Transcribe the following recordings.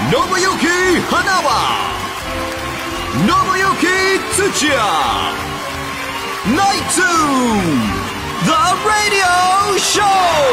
信行花輪、信行土屋、ナイツThe Radio Show。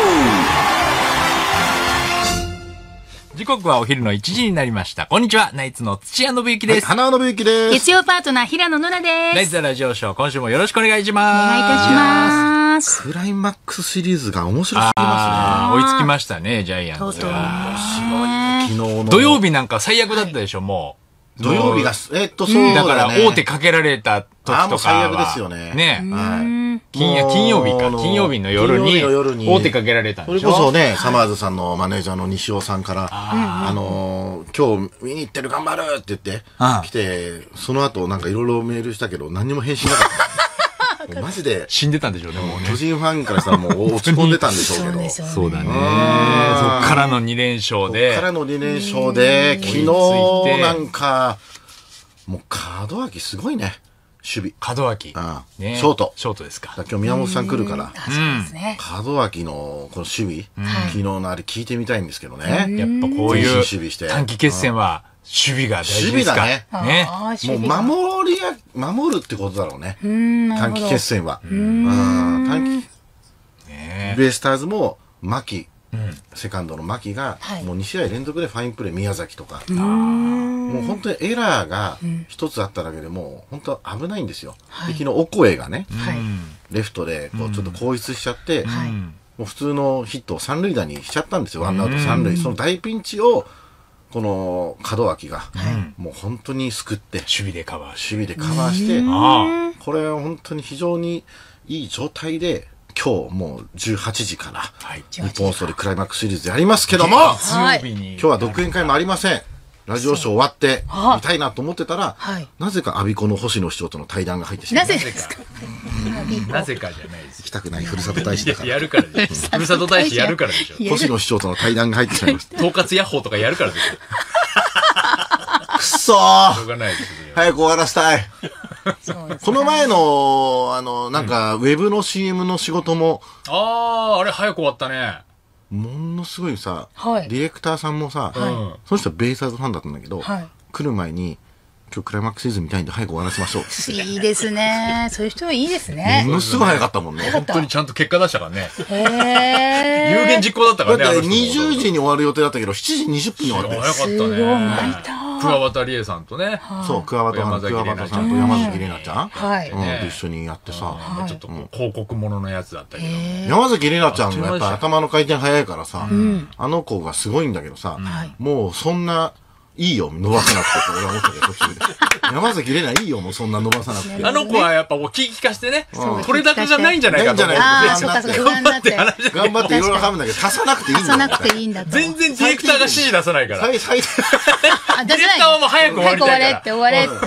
時刻はお昼の1時になりました。こんにちは、ナイツの土屋信之です。 花輪信之です。 月曜パートナー平野ノラです。 ナイツザラジオショー、今週もよろしくお願いします。 お願いいたします。 クライマックスシリーズが面白すぎま追いつきましたね、ジャイアンツが。 すね。昨日の土曜日なんか最悪だったでしょ、もう。 土曜日がそうだだからね。 大手かけられた時とかは。 もう最悪ですよね。 ね。 はい。 金曜日か。金曜日の夜に大手かけられたんでしょ。 それこそね、サマーズさんのマネージャーの西尾さんから、今日見に行ってる頑張るって言って来て、その後なんかいろいろメールしたけど何にも返信なかった。マジで死んでたんでしょうね、もうね。 巨人ファンからしたらもう落ち込んでたんでしょうけど。 そうだね。そっからの2連勝で。 そっからの2連勝で、昨日なんか、もう門脇すごいね。守備。 門脇。 ショート。 ショートですか。 今日宮本さん来るから。 そうですね。 門脇のこの守備、昨日のあれ聞いてみたいんですけどね。 やっぱこういう短期決戦は守備が大事ですか。 守備だね。もう守るってことだろうね。短期決戦は。短期。ベイスターズも牧。セカンドの牧がもう2試合連続でファインプレー宮崎とかもう本当にエラーが一つあっただけでもう本当危ないんですよ。で昨日オコエがねレフトでこうちょっと後逸しちゃってもう普通のヒットを三塁打にしちゃったんですよ。ワンアウト三塁。その大ピンチをこの門脇がもう本当に救って守備でカバーしてこれは本当に非常にいい状態で今日もう18時から日本放送でクライマックスシリーズやりますけども、今日は独演会もありません。ラジオショー終わって見たいなと思ってたら、なぜか我孫子の星野市長との対談が入ってしまう。 なぜですか。 なぜかじゃないです。 行きたくないふるさと大使だから。 やるからでしょ。ふるさと大使やるからでしょ。 星野市長との対談が入ってしまいました。 統括ヤッホーとかやるからでしょ。 くそー。 しょうがないですね。 早く終わらせたい。この前の、なんか、ウェブの CM の仕事も。 あれ早く終わったね。 ものすごいさ、ディレクターさんもさ、その人はベイスターズファンだったんだけど、来る前に、今日クライマックスシリーズ見たいんで早く終わらせましょう。 いいですね。そういう人はいいですね。 ものすごい早かったもんね。 本当にちゃんと結果出したからね。有言実行だったからね。 だって20時に終わる予定だったけど、7時20分に終わって。 早かったね。桑畑理恵さんとね。 そう、桑畑さんと山崎怜奈ちゃんと一緒にやってさ。 ちょっと広告もののやつだったけど。 山崎怜奈ちゃんがやっぱ頭の回転早いからさ、あの子がすごいんだけどさ、もうそんな、いいよ、伸ばさなくてって俺は思ったけど、途中で。山崎怜奈いいよ、もうそんな伸ばさなくて。 あの子はやっぱこう気利かしてね、取れ高がないんじゃないかと思って。 頑張っていろいろはむんだけど、足さなくていいんだ。 足さなくていいんだ。 全然ディレクターが指示出さないから。ディレクターはもう早く終わりたいから。 終われって。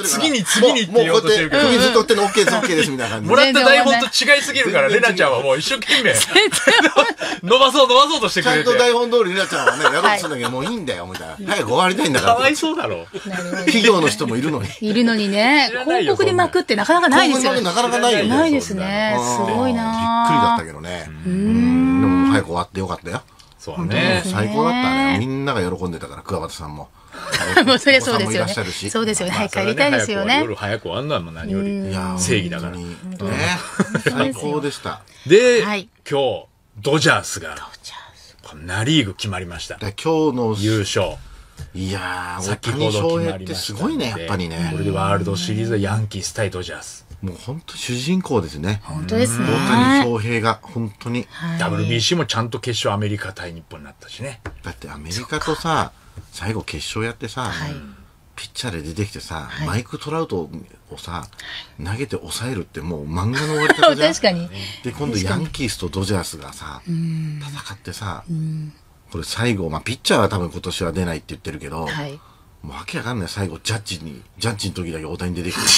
次にって言おうとしてるけど。 次ずっと追ってんの OK ですみたいな感じ。 もらった台本と違いすぎるから、レナちゃんはもう一生懸命、伸ばそうとしてくれて。 ちゃんと台本通りレナちゃんはね、やろうとするんだけど、もういいんだよ、みたいな。早く終わりたいんだから。 かわいそうだろ。 企業の人もいるのに。 いるのにね。広告に巻くってなかなかないですよね。 なかなかないよね。 ないですね。すごいな。 びっくりだったけどね。でも早く終わってよかったよ。 そうね。 最高だったね。みんなが喜んでたから、桑畑さんも。 もうそれはそうですよね。そうですよね。早く帰りたいですよね。 夜早く終わんのはもう何より正義だから。ね。 最高でした。 で、今日、ドジャースが、ナリーグ決まりました。 今日の優勝。 いやー、大谷翔平ってすごいね、やっぱりね。 これでワールドシリーズはヤンキース対ドジャース。 もう本当主人公ですね。 本当ですね。 大谷翔平が本当に。 WBC もちゃんと決勝アメリカ対日本になったしね。 だってアメリカとさ、最後決勝やってさ、ピッチャーで出てきてさ、マイク・トラウトをさ、投げて抑えるってもう漫画の終わり方じゃん。 確かに。 で、今度ヤンキースとドジャースがさ、戦ってさ、これ最後、ピッチャーは多分今年は出ないって言ってるけど、もうわけわかんない。最後、ジャッジの時だけ大谷出てきて。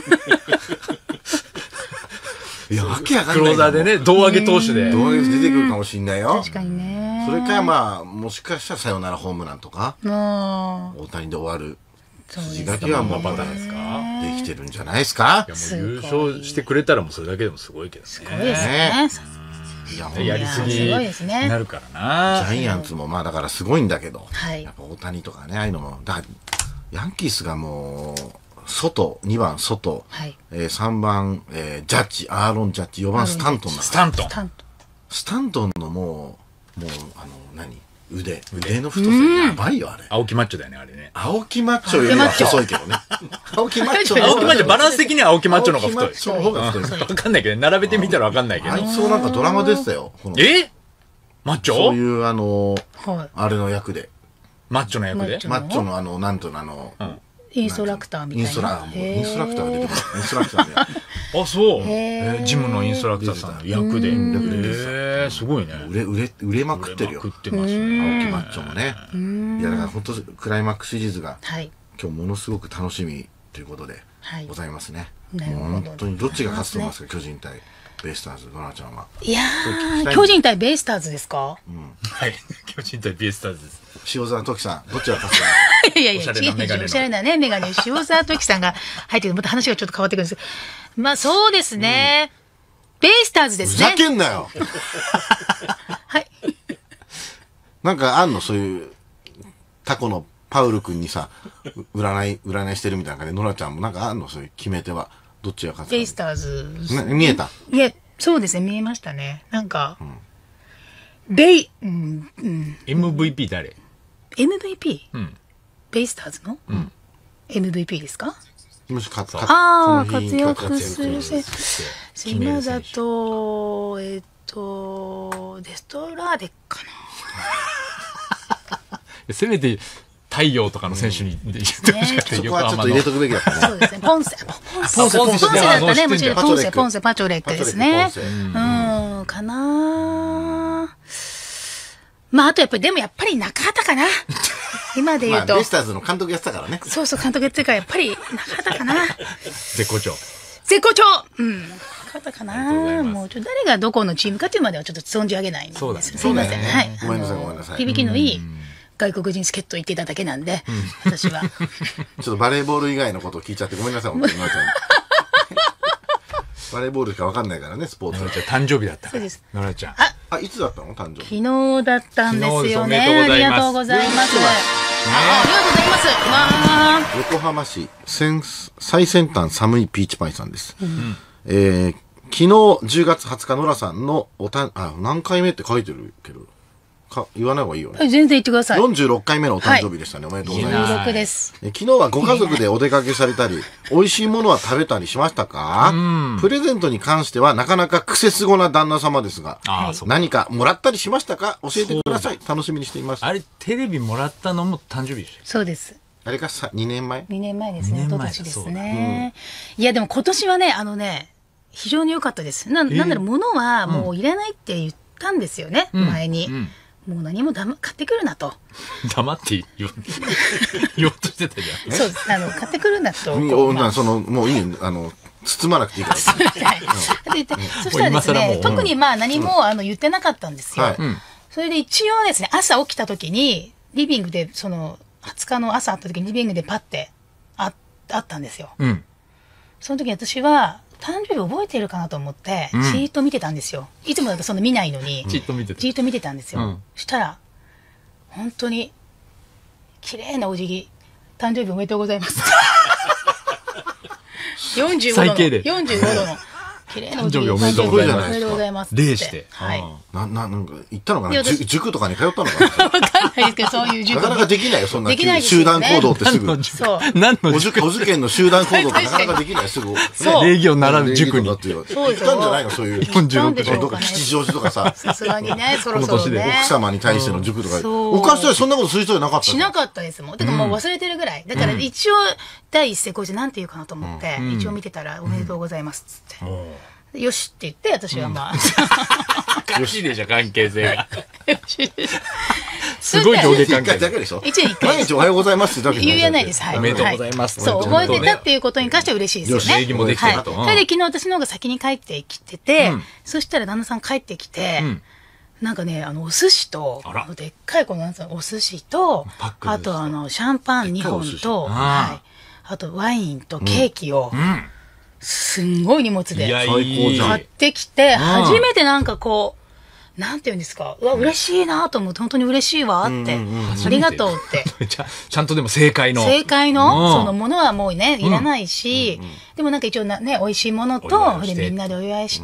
いや、わけわかんない。 クローザーでね、胴上げ投手で。 胴上げ出てくるかもしんないよ。 確かにね。 それからもしかしたらサヨナラホームランとか、大谷で終わる筋書きはもうパターンですかできてるんじゃないですか。 いやもう優勝してくれたらもうそれだけでもすごいけどね。 すごいですね。 やりすぎになるからな。 ジャイアンツもまあだからすごいんだけど、 はい、 やっぱ大谷とかね、ああいうのも、だヤンキースがもう、外、2番外、はい、3番、ジャッジ、アーロン・ジャッジ、4番スタントンだから。スタントンのもう、腕の太さやばいよ、あれ。 青木マッチョだよね、あれね。 青木マッチョよりは細いけどね。青木マッチョ、 バランス的には青木マッチョの方が太い。 青木マッチョの方が太い。 わかんないけど、並べてみたらわかんないけど。 あいつをなんかドラマ出てたよ。 マッチョ？ そういうあれの役で。 マッチョの役で？ マッチョのなんとインストラクターみたいな。 インストラクターが出てくる。インストラクターで。 あ、そう。ジムのインストラクターさんの役で。すごいね。 売れまくってるよ。 売れまくってますね。 青木マッチョもね。いや、だから本当クライマックスシリーズが、今日ものすごく楽しみということでございますね。本当にどっちが勝つと思いますか、巨人対ベイスターズ、ドナちゃんは。 いやー、巨人対ベイスターズですか？ はい、巨人対ベイスターズです。 塩沢時さん、どっちが勝つか？ いや、おしゃれなね、メガネ、塩沢時さんが入ってくる。また話がちょっと変わってくるんですけど。まあそうですね。ベイスターズですね。 ふざけんなよ。 はい。 なんかあんの、そういう、タコのパウル君にさ、占いしてるみたいな感じで、ノラちゃんもなんかあんの、そういう決め手は。どっちが勝つか。 ベイスターズ。 見えた？ いや、そうですね、見えましたね。なんか、 MVP 誰？ MVP？ ベイスターズの MVP ですか？ もし活躍する今だと、デストラーデかな。せめて太陽とかの選手に言ってほしかった。 そこはちょっと入れとくべきだったね。 そうですね。ポンセだったね。もちろんポンセ、パチョレックですね。かな。まあ、あとでもやっぱり中畑かな。今で言うと。 ベイスターズの監督やってたからね。 そうそう、監督やってるから、やっぱり中畑かな。 絶好調。 中畑かな。もう誰がどこのチームかというまではちょっと存じ上げないんです。すいません。はい。 ごめんなさい。 響きのいい外国人助っ人言っていただけなんで、私は。 ちょっとバレーボール以外のことを聞いちゃってごめんなさい、本当に。バレーボールしか分かんないからね、スポーツ。 ノラちゃん誕生日だったから。 そうです。 ノラちゃん。 いつだったの誕生日？ 昨日だったんですよね。ありがとうございます。ありがとうございます。 横浜市最先端寒いピーチパイさんです。昨日10月20日、ノラさんの何回目って書いてるけど、言わない方がいいよね。 全然言ってください。 46回目のお誕生日でしたね。おめでとうございます。 46です。 昨日はご家族でお出かけされたり、美味しいものは食べたりしましたか？プレゼントに関してはなかなかクセスゴな旦那様ですが、何かもらったりしましたか？教えてください。楽しみにしています。 あれ、テレビもらったのも誕生日でしょ？ そうです。 あれが2年前 ?2 年前ですね。一昨年ですね。いや、でも今年はね、非常に良かったです。なんだろう、物はもういらないって言ったんですよね、前に。もう何も買ってくるなと。 黙って言おうとしてたじゃん。 そうです。買ってくるなと。 もういい、包まなくていいから。そしたらですね、特に何も言ってなかったんですよ。それで一応ですね、朝起きた時に、リビングで、20日の朝会った時にリビングでパッてあったんですよ。その時私は、誕生日覚えてるかなと思って、じーっと見てたんですよ。いつもだと見ないのに、じーっと見てたんですよ。したら、本当に、綺麗なお辞儀、誕生日おめでとうございます。45度の。綺麗なお辞儀。 おめでとうございます。 おめでとうございます。 礼して。 はい。 なんか、行ったのかな？塾とかに通ったのかな？ わかんないですけど、そういう塾。 なかなかできないよ、そんな集団行動ってすぐ。 そう。 お受験の集団行動ってなかなかできない、すぐ。 礼儀を習う塾に。 行ったんじゃないの？そういう。46度。吉祥寺とかさ。 さすがにね、そろそろね。 奥様に対しての塾とか。お母さんそんなことする人じゃなかった。 しなかったですもん。だからもう忘れてるぐらい。だから一応、第一声こいつなんて言うかなと思って、一応見てたら、おめでとうございます、つって。よしって言って、私はおかしいでしょ、関係性が。 よし。 すごい上下関係。 だけでしょ？ 毎日おはようございますってだけ言わないです。はい。 おめでとうございます。 そう、覚えてたっていうことに関しては嬉しいですよね。 礼儀もできてると。 それで昨日私の方が先に帰ってきてて、そしたら旦那さん帰ってきて、なんかね、お寿司と、でっかいお寿司と、あとシャンパン2本と、あとワインとケーキを、すんごい荷物で買ってきて、初めてなんかなんていうんですか、うわ、嬉しいなと思って、本当に嬉しいわって、ありがとうって。 ちゃんとでも正解の。 正解の、そのものはもうね、いらないし、でもなんか一応ね、美味しいものと、でみんなでお祝いして、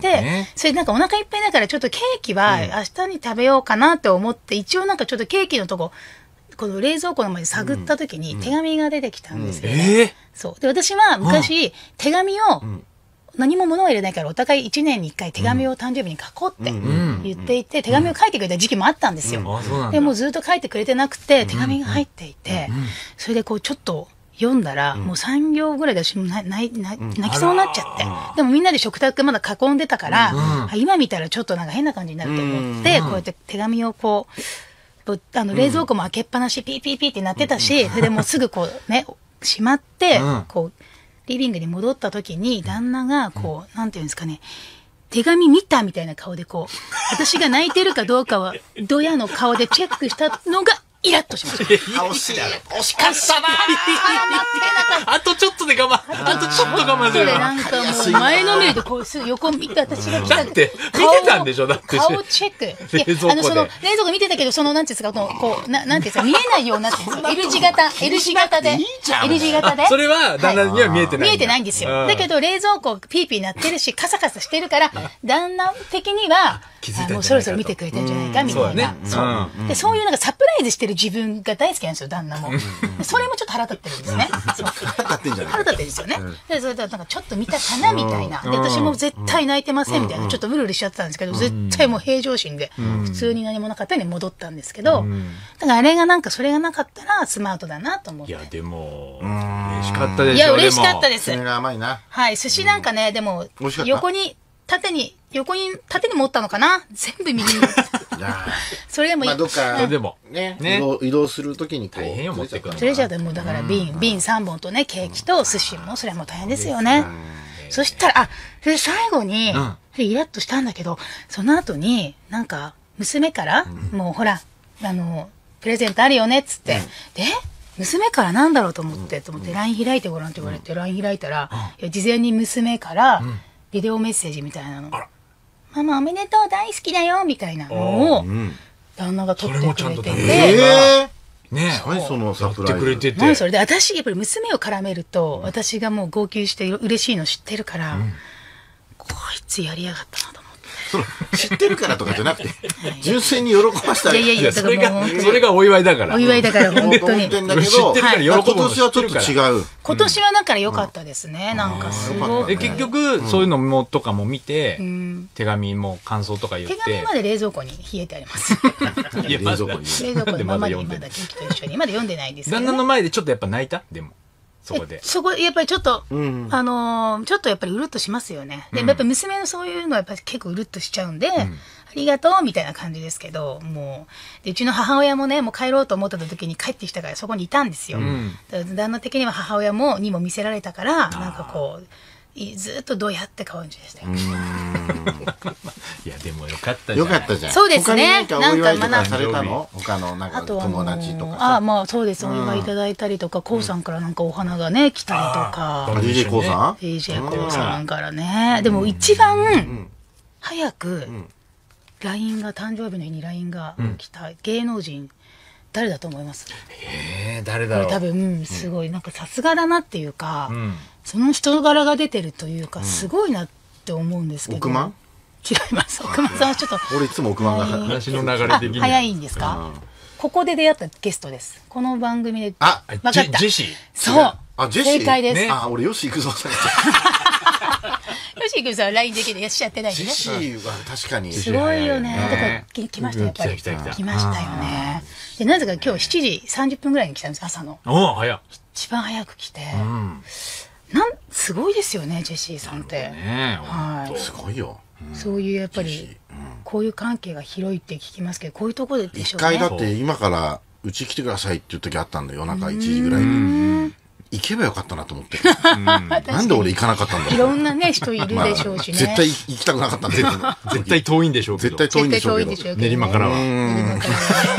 それでなんかお腹いっぱいだからちょっとケーキは明日に食べようかなって思って、一応なんかちょっとケーキのとこ、この冷蔵庫の前で探った時に手紙が出てきたんですよね。そう。で、私は昔、手紙を、何も物を入れないからお互い1年に1回手紙を誕生日に書こうって言っていて、手紙を書いてくれた時期もあったんですよ。でもずっと書いてくれてなくて、手紙が入っていて、それでこうちょっと読んだら、もう3行ぐらいで私も泣きそうになっちゃって。でもみんなで食卓まだ囲んでたから、今見たらちょっとなんか変な感じになると思って、こうやって手紙をこう、冷蔵庫も開けっぱなし、ピーピーピーってなってたし、それでもうすぐこうね、閉まって、こう、リビングに戻った時に、旦那が、こう、なんていうんですかね、手紙見たみたいな顔で、こう、私が泣いてるかどうかは、ドヤの顔でチェックしたのが、イラッとしました。 惜しかったなあとちょっとで我慢。あとちょっと我慢で。 なんかもう前のめりでこうすぐ横見て私が来た。 だって見てたんでしょだって。 顔チェック。冷蔵庫見てたけど、そのなんていうんですか、こう、なんていうんですか、見えないようになってるんですよ。L 字型で。L 字型で。 それは旦那には見えてない。 見えてないんですよ。だけど冷蔵庫ピーピーなってるし、カサカサしてるから、旦那的には、もうそろそろ見てくれてるんじゃないかみたいな。で、そういうなんかサプライズしてる自分が大好きなんですよ、旦那も。それもちょっと腹立ってるんですね。 腹立ってんじゃない腹立ってるんですよね。で、それでなんかちょっと見たかなみたいな。で、私も絶対泣いてませんみたいな。ちょっとブルブルしちゃってたんですけど、絶対もう平常心で、普通に何もなかったように戻ったんですけど、だからあれがなんかそれがなかったらスマートだなと思って。 いや、でも、嬉しかったでしょ。 いや、嬉しかったです。 それが甘いな。 はい、寿司なんかね、でも、横に縦に持ったのかな全部右に。それでもいい。 どっか、 でも、 移動するときにこう。 大変よ、持ってくる。 それじゃあもうだから瓶3本とね、ケーキと寿司も、それはもう大変ですよね。そしたら、それ最後に、イラッとしたんだけど、その後に、なんか、娘から、もうほら、プレゼントあるよね、っつって。で、娘からなんだろうと思って、LINE 開いてごらんって言われて、LINE 開いたら、事前に娘から、ビデオメッセージみたいなの。ママおめでとう大好きだよみたいなのを、旦那が撮ってくれてて。 ねえ。そのサプライズ。 くれてて。 何それで、私、やっぱり娘を絡めると、私がもう号泣して嬉しいの知ってるから、こいつやりやがったなと思って。 知ってるからとかじゃなくて、純粋に喜ばしたい。 いや、 それがお祝いだから。 お祝いだから、本当に。 知ってるから喜ぶ。今年はちょっと違う。 今年はだから良かったですね。なんかすごい。 結局、そういうのもとかも見て、手紙も感想とか言って。 手紙まで冷蔵庫に冷えてあります。 冷蔵庫に。 冷蔵庫にまだケーキと一緒に。まだ読んでないんですけど。 旦那の前でちょっとやっぱ泣いたでも。そこやっぱりちょっと、ちょっとやっぱりうるっとしますよね。で、やっぱ娘のそういうのはやっぱり結構うるっとしちゃうんで、ありがとうみたいな感じですけど、もう、でうちの母親もね、もう帰ろうと思ってた時に帰ってきたからそこにいたんですよ。旦那的には母親にも見せられたから、なんかこう、ずっとどうやって感じでしたよ。 いや、でもよかったじゃん。 よかったじゃん。 そうですね。 なんか学されたの他のなんか友達とか。 まあそうです。お祝いいただいたりとか、コウさんからなんかお花がね、来たりとか。 DJ コウさん ?DJ コウさんからね。でも一番早く、誕生日の日に LINE が来た芸能人、誰だと思います？ 誰だろう。 多分、すごい、なんかさすがだなっていうか、その人柄が出てるというか、すごいなって思うんですけど。 億万？ 違います。億万さんはちょっと。 俺いつも億万が話の流れ的に。 早いんですか？ここで出会ったゲストです。この番組で。 あ、分かった。ジェシー。 そう。 ジェシー。 正解です。 俺吉幾三さん。 吉幾三さんは LINE できてやっちゃってないんでね。 ジェシーは確かに。 すごいよね。だから来ましたやっぱり。来ましたよね。で、なぜか今日7時30分ぐらいに来たんです、朝の。 早い。 一番早く来て。すごいですよね、ジェシーさんって。 はい。すごいよ。 そういうやっぱり、こういう関係が広いって聞きますけど、こういうところでしょうね。一回だって今からうち来てくださいっていう時あったんだよ、夜中1時ぐらいに。行けばよかったなと思って。なんで俺行かなかったんだろう。 いろんなね、人いるでしょうしね。 絶対行きたくなかったんだけど。 絶対遠いんでしょうけど。 絶対遠いんでしょうけど。 練馬からは。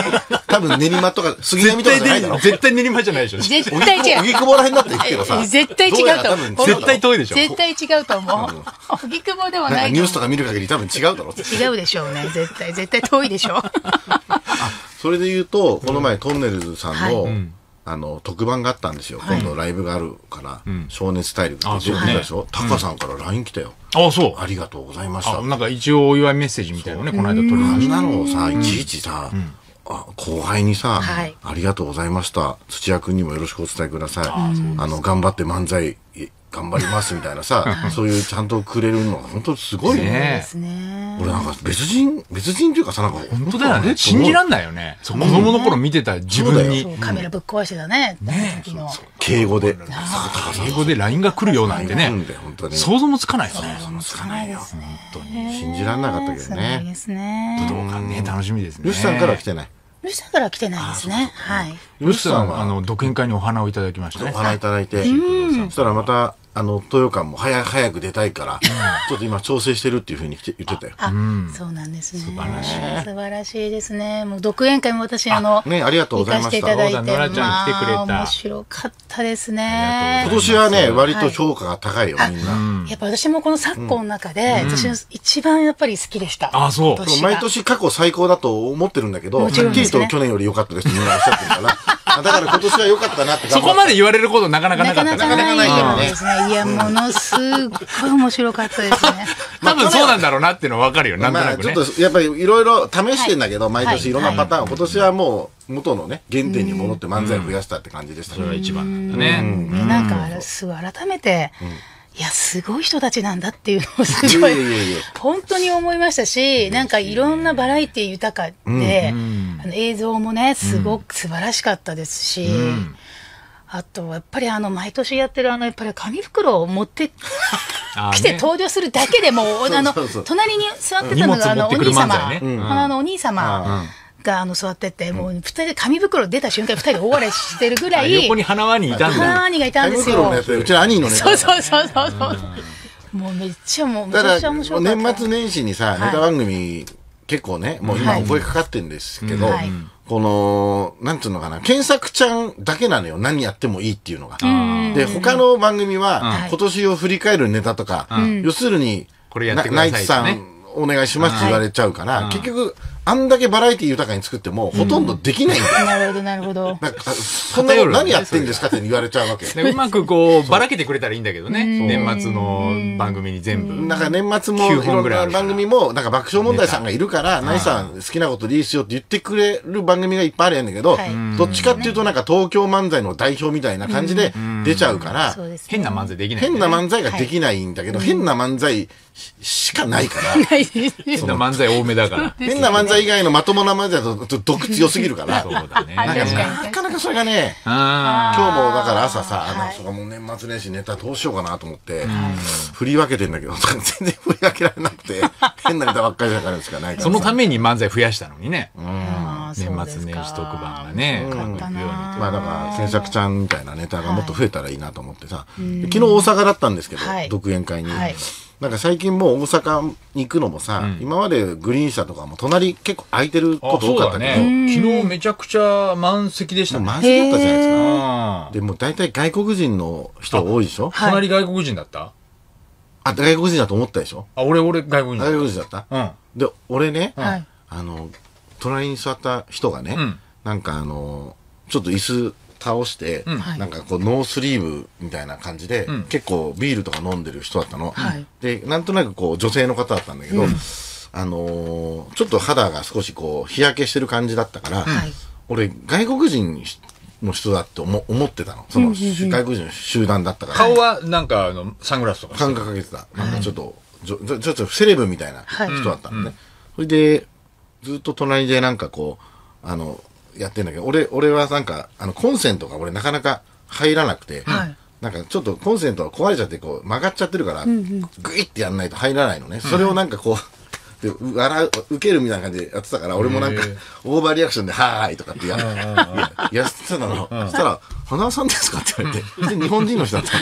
多分練馬とか杉並とかじゃないだろ。 絶対練馬じゃないでしょ。 絶対違う。 荻窪ら辺だったら行くけどさ。 絶対違うと思う。 絶対遠いでしょ。 絶対違うと思う。荻窪ではない。 ニュースとか見る限り多分違うだろ。 違うでしょうね。絶対遠いでしょう。 それで言うと、この前トンネルズさんの、特番があったんですよ。今度ライブがあるから、情熱大陸って出てたでしょ。タカさんから LINE 来たよ。 あ、そう。 ありがとうございました。 なんか一応お祝いメッセージみたいなのね、この間取りました。 あんなのをさ、いちいちさ、後輩にさ、ありがとうございました。土屋くんにもよろしくお伝えください。頑張って漫才頑張りますみたいなさ、そういうちゃんとくれるのが本当すごいね。俺なんか別人っていうかさ、なんか本当だよね。信じらんないよね。子供の頃見てた自分に。 カメラぶっ壊してたね。 敬語で。 敬語で LINE が来るようなんてね。想像もつかないよね。 想像もつかないよ。本当に。信じらんなかったけどね。 武道館ね、楽しみですね。 ルシさんから来てない。 ルシさんから来てないですね。はい。 ルシさんは、独演会にお花をいただきましたね。 お花いただいて。そしたらまた、豊館も早く出たいから、ちょっと今調整してるっていうふうに言ってたよ。 そうなんですね。 素晴らしい。 素晴らしいですね。もう独演会も私、 ね、ありがとうございました。 ノラちゃん来てくれた。 面白かったですね。 今年はね、割と評価が高いよ、みんな。 やっぱ私もこの昨今の中で、私一番やっぱり好きでした。 あ、そう。 毎年過去最高だと思ってるんだけど、はっきりと去年より良かったですってみんなおっしゃってるから。だから今年は良かったなって。 そこまで言われることなかなかなかった。 なかなかないけどね。いや、ものすごい面白かったですね。 多分そうなんだろうなっていうのは分かるよ、なんとなくね。 ちょっとやっぱりいろいろ試してんだけど、毎年いろんなパターンを。今年はもう元のね、原点に戻って漫才を増やしたって感じでした。 それが一番だね。 なんか、すごい改めて、いや、すごい人たちなんだっていうのをすごい、本当に思いましたし、なんかいろんなバラエティ豊かで、映像もね、すごく素晴らしかったですし、あと、やっぱり毎年やってるやっぱり紙袋を持って来て登場するだけでも、隣に座ってたのがお兄様、お兄様、が座ってて、もう二人で紙袋出た瞬間二人で大笑いしてるぐらい。 横に花輪にいたんだ。 花輪にがいたんですよ。 うちの兄のね。 そう。もうめっちゃ面白かった。 年末年始にさ、ネタ番組結構ね、もう今覚えかかってんですけど、この、なんつうのかな、検索ちゃんだけなのよ。何やってもいいっていうのが。で、他の番組は、今年を振り返るネタとか、要するに、ナイツさんお願いしますって言われちゃうから、結局、あんだけバラエティ豊かに作っても、ほとんどできないんだよ。 なるほど、なるほど。 そんなの何やってんですかって言われちゃうわけ。 うまくこう、ばらけてくれたらいいんだけどね。年末の番組に全部。 なんか年末も、いろんな番組も、なんか爆笑問題さんがいるから、ナイさん好きなことでいいですよって言ってくれる番組がいっぱいあるんだけど、どっちかっていうとなんか東京漫才の代表みたいな感じで出ちゃうから、 変な漫才できない。 変な漫才ができないんだけど、変な漫才しかないから。 変な漫才多めだから。 変な漫才以外のまともな漫才だと毒強すぎるから。 そうだね。 なかなかそれがね、今日もだから朝さ、もう年末年始ネタどうしようかなと思って、振り分けてんだけど、全然振り分けられなくて、変なネタばっかりだからしかないから。 そのために漫才増やしたのにね。年末年始特番がね、 まあだから、検索ちゃんみたいなネタがもっと増えたらいいなと思ってさ、昨日大阪だったんですけど、独演会に。なんか最近もう大阪に行くのもさ、今までグリーン車とかも隣結構空いてること多かったけど、 昨日めちゃくちゃ満席でしたね。 満席だったじゃないですか。でも大体外国人の人多いでしょ。 隣外国人だった？ あ、外国人だと思ったでしょ。 俺外国人。 外国人だった？で、俺ね、隣に座った人がね、なんかちょっと椅子倒して、なんかこうノースリーブみたいな感じで、結構ビールとか飲んでる人だったの。で、なんとなくこう女性の方だったんだけど、ちょっと肌が少しこう日焼けしてる感じだったから、俺外国人の人だって思ってたの。その外国人の集団だったから。 顔はなんかサングラスとか感覚かけてた。なんかちょっとセレブみたいな人だったのね。それで、ずっと隣でなんかこう、やってんだけど、俺はなんか、コンセントが俺なかなか入らなくて、なんかちょっとコンセントが壊れちゃってこう曲がっちゃってるから、グイってやんないと入らないのね。それをなんかこう、で受けるみたいな感じでやってたから、俺もなんか、オーバーリアクションで、はーいとかってやってたの。そしたら、花輪さんですかって言われて、日本人の人だったの。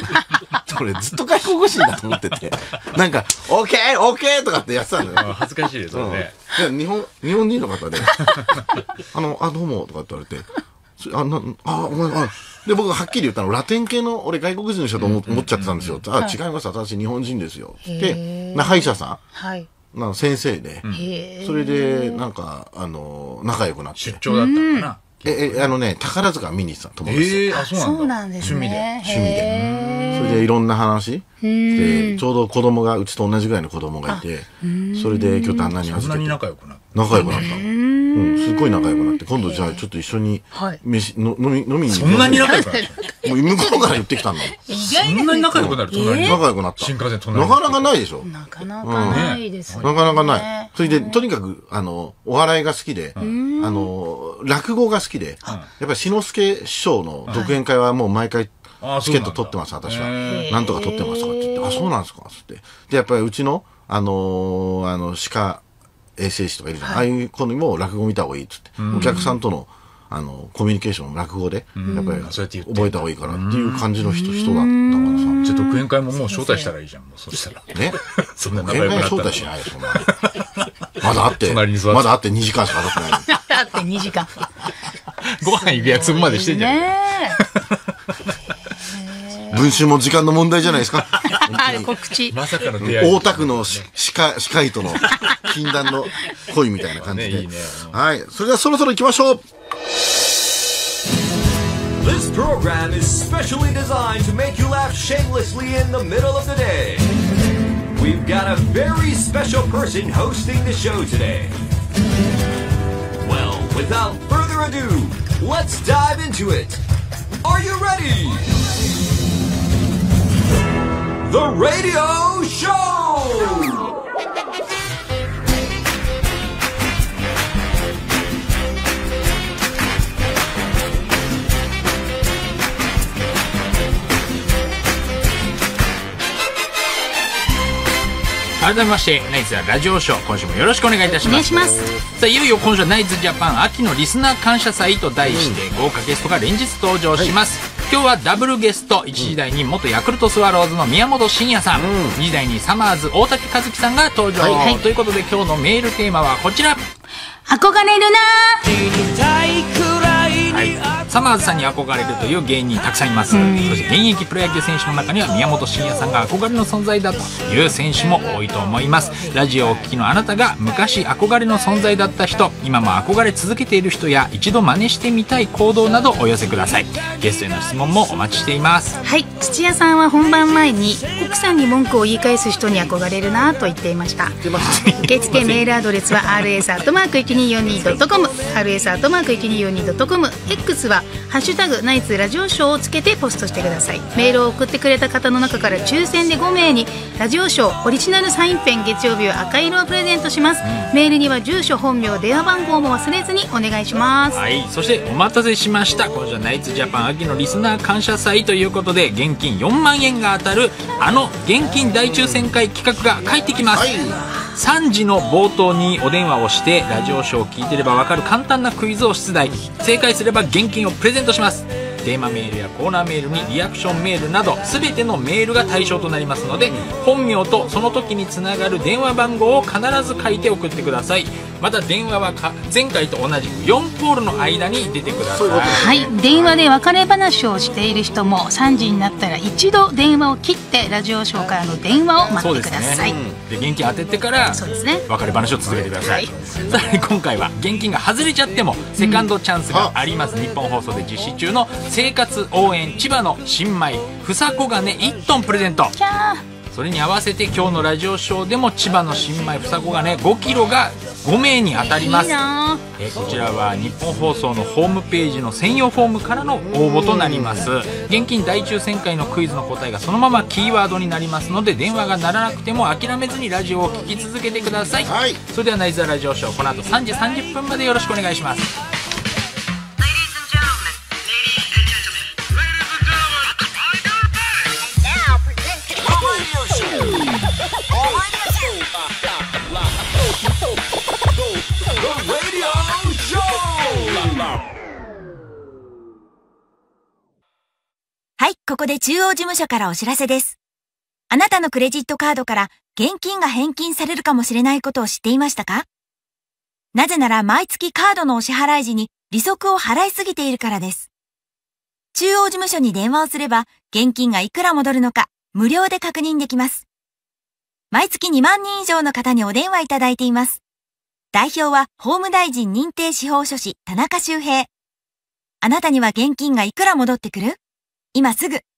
俺ずっと外国人だと思ってて、なんか、オッケーオッケーとかってやってたのよ。 恥ずかしいですよね。 日本人の方で、どうもとかって言われて、お前、で、僕がはっきり言ったの、ラテン系の、俺外国人の人と思っちゃってたんですよ。違います、私日本人ですよ。で、歯医者さん、はい、先生で、それで、なんか、仲良くなって。 出張だったのかな。 宝塚見に行ってた友達と。 そうなんですね。 趣味で。それでいろんな話で、ちょうど子供が、うちと同じぐらいの子供がいて、それで今日旦那に預けて。 そんなに仲良くなった。 仲良くなった。すっごい仲良くなって、今度じゃあちょっと一緒に飲みに。 そんなに仲良くなった。 もう向こうから言ってきたんだもん。 そんなに仲良くなる。 仲良くなった。 新幹線隣なかなかないでしょ。 なかなかないですね。 なかなかない。それで、とにかく、お笑いが好きで、落語が好きで、やっぱり志の輔師匠の独演会はもう毎回、チケット取ってます、私は。なんとか取ってますとかって言って、そうなんですかつって。で、やっぱりうちの、歯科衛生士とかいるじゃん。ああいう子にも落語見た方がいいっつって。お客さんとの、コミュニケーションを落語で、やっぱり覚えた方がいいからっていう感じの人だったからさ。 じゃあ独演会ももう招待したらいいじゃん、もうそしたら。 ね。 そんな仲良くなったら。 招待しないよ、そんな。まだ会って2時間しか経ってない。 会って2時間。 ご飯行く約束までしてんじゃん。 文春も時間の問題じゃないですか。 告知。 まさかの出会い。 大田区の歯科医との禁断の恋みたいな感じで。はい。それではそろそろ行きましょう。 This program is specially designed to make you laugh shamelessly in the middle of the day. We've got a very special person hosting the show today. Well, without further ado, let's dive into it. Are you ready? The Radio Show! 改めましてナイツラジオショー、今週もよろしくお願いいたします。 お願いします。 さあ、いよいよ今週はナイツジャパン秋のリスナー感謝祭と題して、豪華ゲストが連日登場します。今日はダブルゲスト、1時台に元ヤクルトスワローズの宮本慎也さん、2時台にサマーズ大竹和樹さんが登場、ということで今日のメールテーマはこちら。 憧れるなサマーズさんに憧れるという芸人たくさんいます。そして現役プロ野球選手の中には宮本慎也さんが憧れの存在だという選手も多いと思います。ラジオをお聞きのあなたが昔憧れの存在だった人、今も憧れ続けている人や一度真似してみたい行動などお寄せください。ゲストへの質問もお待ちしています。 はい、土屋さんは本番前に奥さんに文句を言い返す人に憧れるなと言っていました。受付メールアドレスは rs@1242.com rs@1242.com X はハッシュタグナイツラジオショーをつけてポストしてください。メールを送ってくれた方の中から抽選で5名にラジオショーオリジナルサインペン月曜日は赤色をプレゼントします。メールには住所本名電話番号も忘れずにお願いします。 はい、そしてお待たせしました。今週はナイツジャパン秋のリスナー感謝祭ということで現金4万円が当たる現金大抽選会企画が帰ってきます。3時の冒頭にお電話をしてラジオショーを聞いてれば分かる簡単なクイズを出題。正解すれば現金をプレゼントします。テーマメールやコーナーメールにリアクションメールなど全てのメールが対象となりますので、本名とその時につながる電話番号を必ず書いて送ってください。また電話は前回と同じく4コールの間に出てください。 はい、電話で別れ話をしている人も3時になったら一度電話を切ってラジオショーからの電話を待ってください。 で現金当ててから別れ話を続けてください。さらに今回は現金が外れちゃってもセカンドチャンスがあります。日本放送で実施中の生活応援千葉の新米ふさこ金1トンプレゼント。それに合わせて今日のラジオショーでも千葉の新米ふさこ金5キロが5名に当たります。こちらは日本放送のホームページの専用フォームからの応募となります。現金大抽選会のクイズの答えがそのままキーワードになりますので、電話が鳴らなくても諦めずにラジオを聞き続けてください。それではナイツラジオショー、この後3時30分までよろしくお願いします。 はい、ここで中央事務所からお知らせです。あなたのクレジットカードから現金が返金されるかもしれないことを知っていましたか？なぜなら毎月カードのお支払い時に利息を払いすぎているからです。中央事務所に電話をすれば現金がいくら戻るのか無料で確認できます。毎月2万人以上の方にお電話いただいています。代表は法務大臣認定司法書士田中修平。あなたには現金がいくら戻ってくる？今すぐ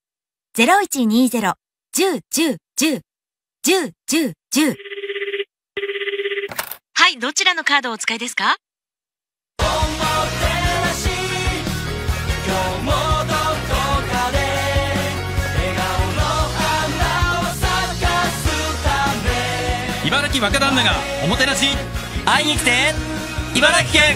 0120-10-10-10-10-10 はい、どちらのカードをお使いですか？ 茨城若旦那がおもてなし会いに来て茨城県。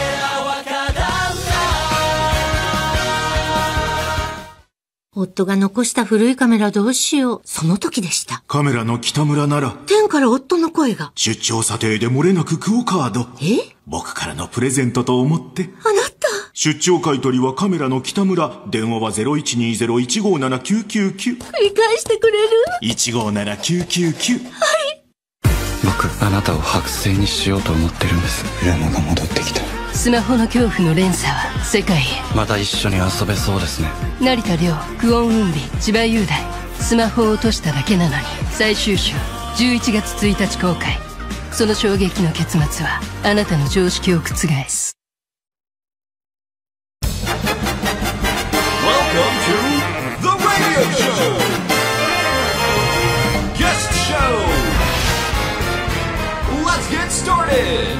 夫が残した古いカメラどうしよう。その時でした。 カメラの北村なら天から夫の声が。 出張査定で漏れなくクオカード。 え？ 僕からのプレゼントと思って。 あなた。 出張買取はカメラの北村。電話は 0120-157-999。 繰り返してくれる？ 157-999。 はい。 僕、あなたを剥製にしようと思ってるんです。山が戻ってきた。 スマホの恐怖の連鎖は世界へ。 また一緒に遊べそうですね。 成田凌、久遠雲美、千葉雄大。スマホを落としただけなのに最終章11月1日公開。その衝撃の結末はあなたの常識を覆す。 Welcome to the radio show. Guest show. Let's get started.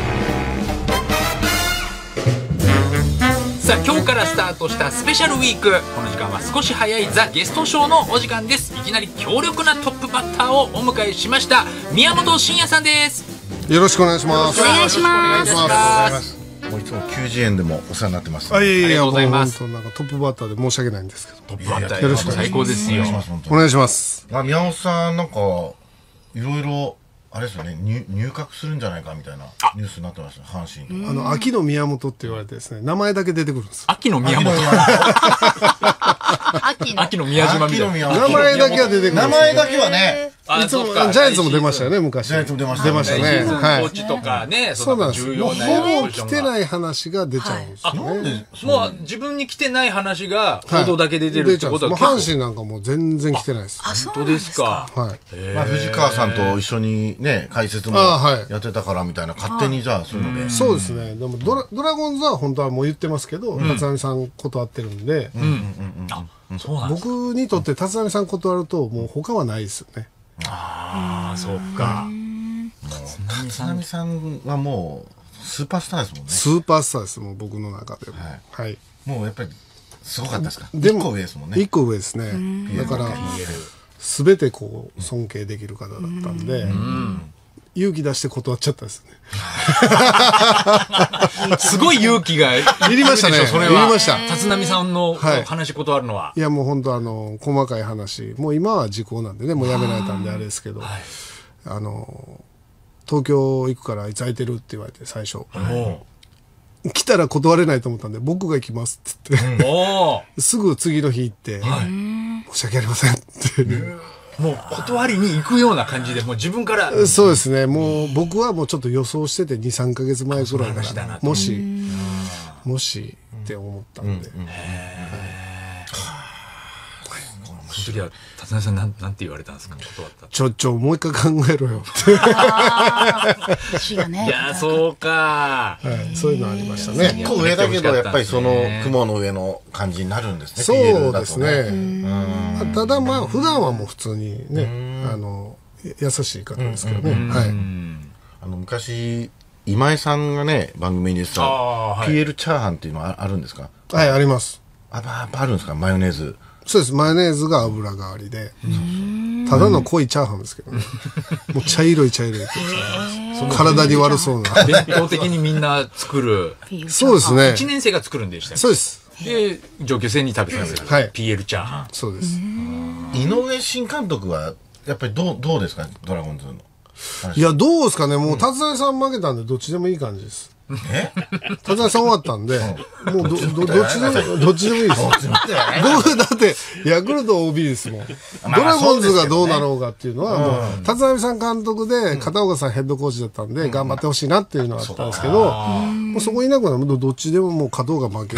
さあ今日からスタートしたスペシャルウィーク、この時間は少し早いザ・ゲストショーのお時間です。いきなり強力なトップバッターをお迎えしました。宮本慎也さんです。 よろしくお願いします。 お願いします。 もういつも90円でもお世話になってます。 あ、いやいや、 ありがとうございます。 もう本当なんかトップバッターで申し訳ないんですけど。 トップバッターよろしくお願いします。 最高ですよ。 お願いします。 宮本さんなんかいろいろあれですよね、入閣するんじゃないかみたいなニュースになってました、阪神とか。 秋の宮本って言われてですね、名前だけ出てくるんです。 秋の宮本。秋の宮島みたいな。 名前だけは出てくる。 名前だけはね。 いつもジャイアンツも出ましたよね、昔。 ジャイアンツも出ました。 出ましたね。 はい。コーチとかね、 そうなんです。 重要なほぼ来てない話が出ちゃうんですよね。 もう自分に来てない話が報道だけ出てるってことは、 阪神なんかもう全然来てないです。 本当ですか。 はい。 藤川さんと一緒にね、解説もやってたからみたいな、勝手にじゃあそういうので。 そうですね。でもドラゴンズは本当はもう言ってますけど、立浪さん断ってるんで、僕にとって立浪さん断るともう他はないですよね。 ああ、そっか。 立浪さんはもうスーパースターですもんね。 スーパースターです、もう僕の中でも。はい。 もうやっぱりすごかったですか。 でも 1個上ですもんね。 1個上ですね。だから全てこう尊敬できる方だったんで、勇気出して断っちゃったですね。 すごい勇気がいりましたね。 それは。 いりました。 立浪さんの話断るのは。 いやもう本当細かい話、もう今は時効なんでね、もうやめられたんであれですけど、東京行くからいつ空いてるって言われて最初。来たら断れないと思ったんで、僕が行きますって言って、すぐ次の日行って、申し訳ありませんって。 もう断りに行くような感じで、もう自分から。 そうですね。もう僕はもうちょっと予想してて2、3ヶ月前ぐらいから、もしって思ったんで。その時は立浪さんなんて言われたんですか？断った。もう一回考えろよって。 いや、そうか。 そういうのありましたね。 結構上だけど、やっぱりその雲の上の感じになるんですね。 そうですね。ただまあ、普段はもう普通にね、優しい方ですけどね。はい。 昔、今井さんがね、番組にさ、PL チャーハンっていうのはあるんですか？ はい、あります。 あるんですか？マヨネーズ。 そうです。マヨネーズが油代わりで、ただの濃いチャーハンですけどね。もう茶色い体に悪そうな。 伝統的にみんな作る。 そうですね。 1年生が作るんでしたっけ？ そうです。 で、上級生に食べさせる。PL チャーハン。 そうです。 井上新監督は、やっぱりどうですか？ドラゴンズの。 いや、どうですかね。もう、達也さん負けたんで、どっちでもいい感じです。達也さん終わったんで、もうどっちでもいいです。だって、ヤクルト OB ですもん。ドラゴンズがどうなろうかっていうのは、もう、達也さん監督で、片岡さんヘッドコーチだったんで、頑張ってほしいなっていうのはあったんですけど、もうそこいなくなると、どっちでももう片岡負ける。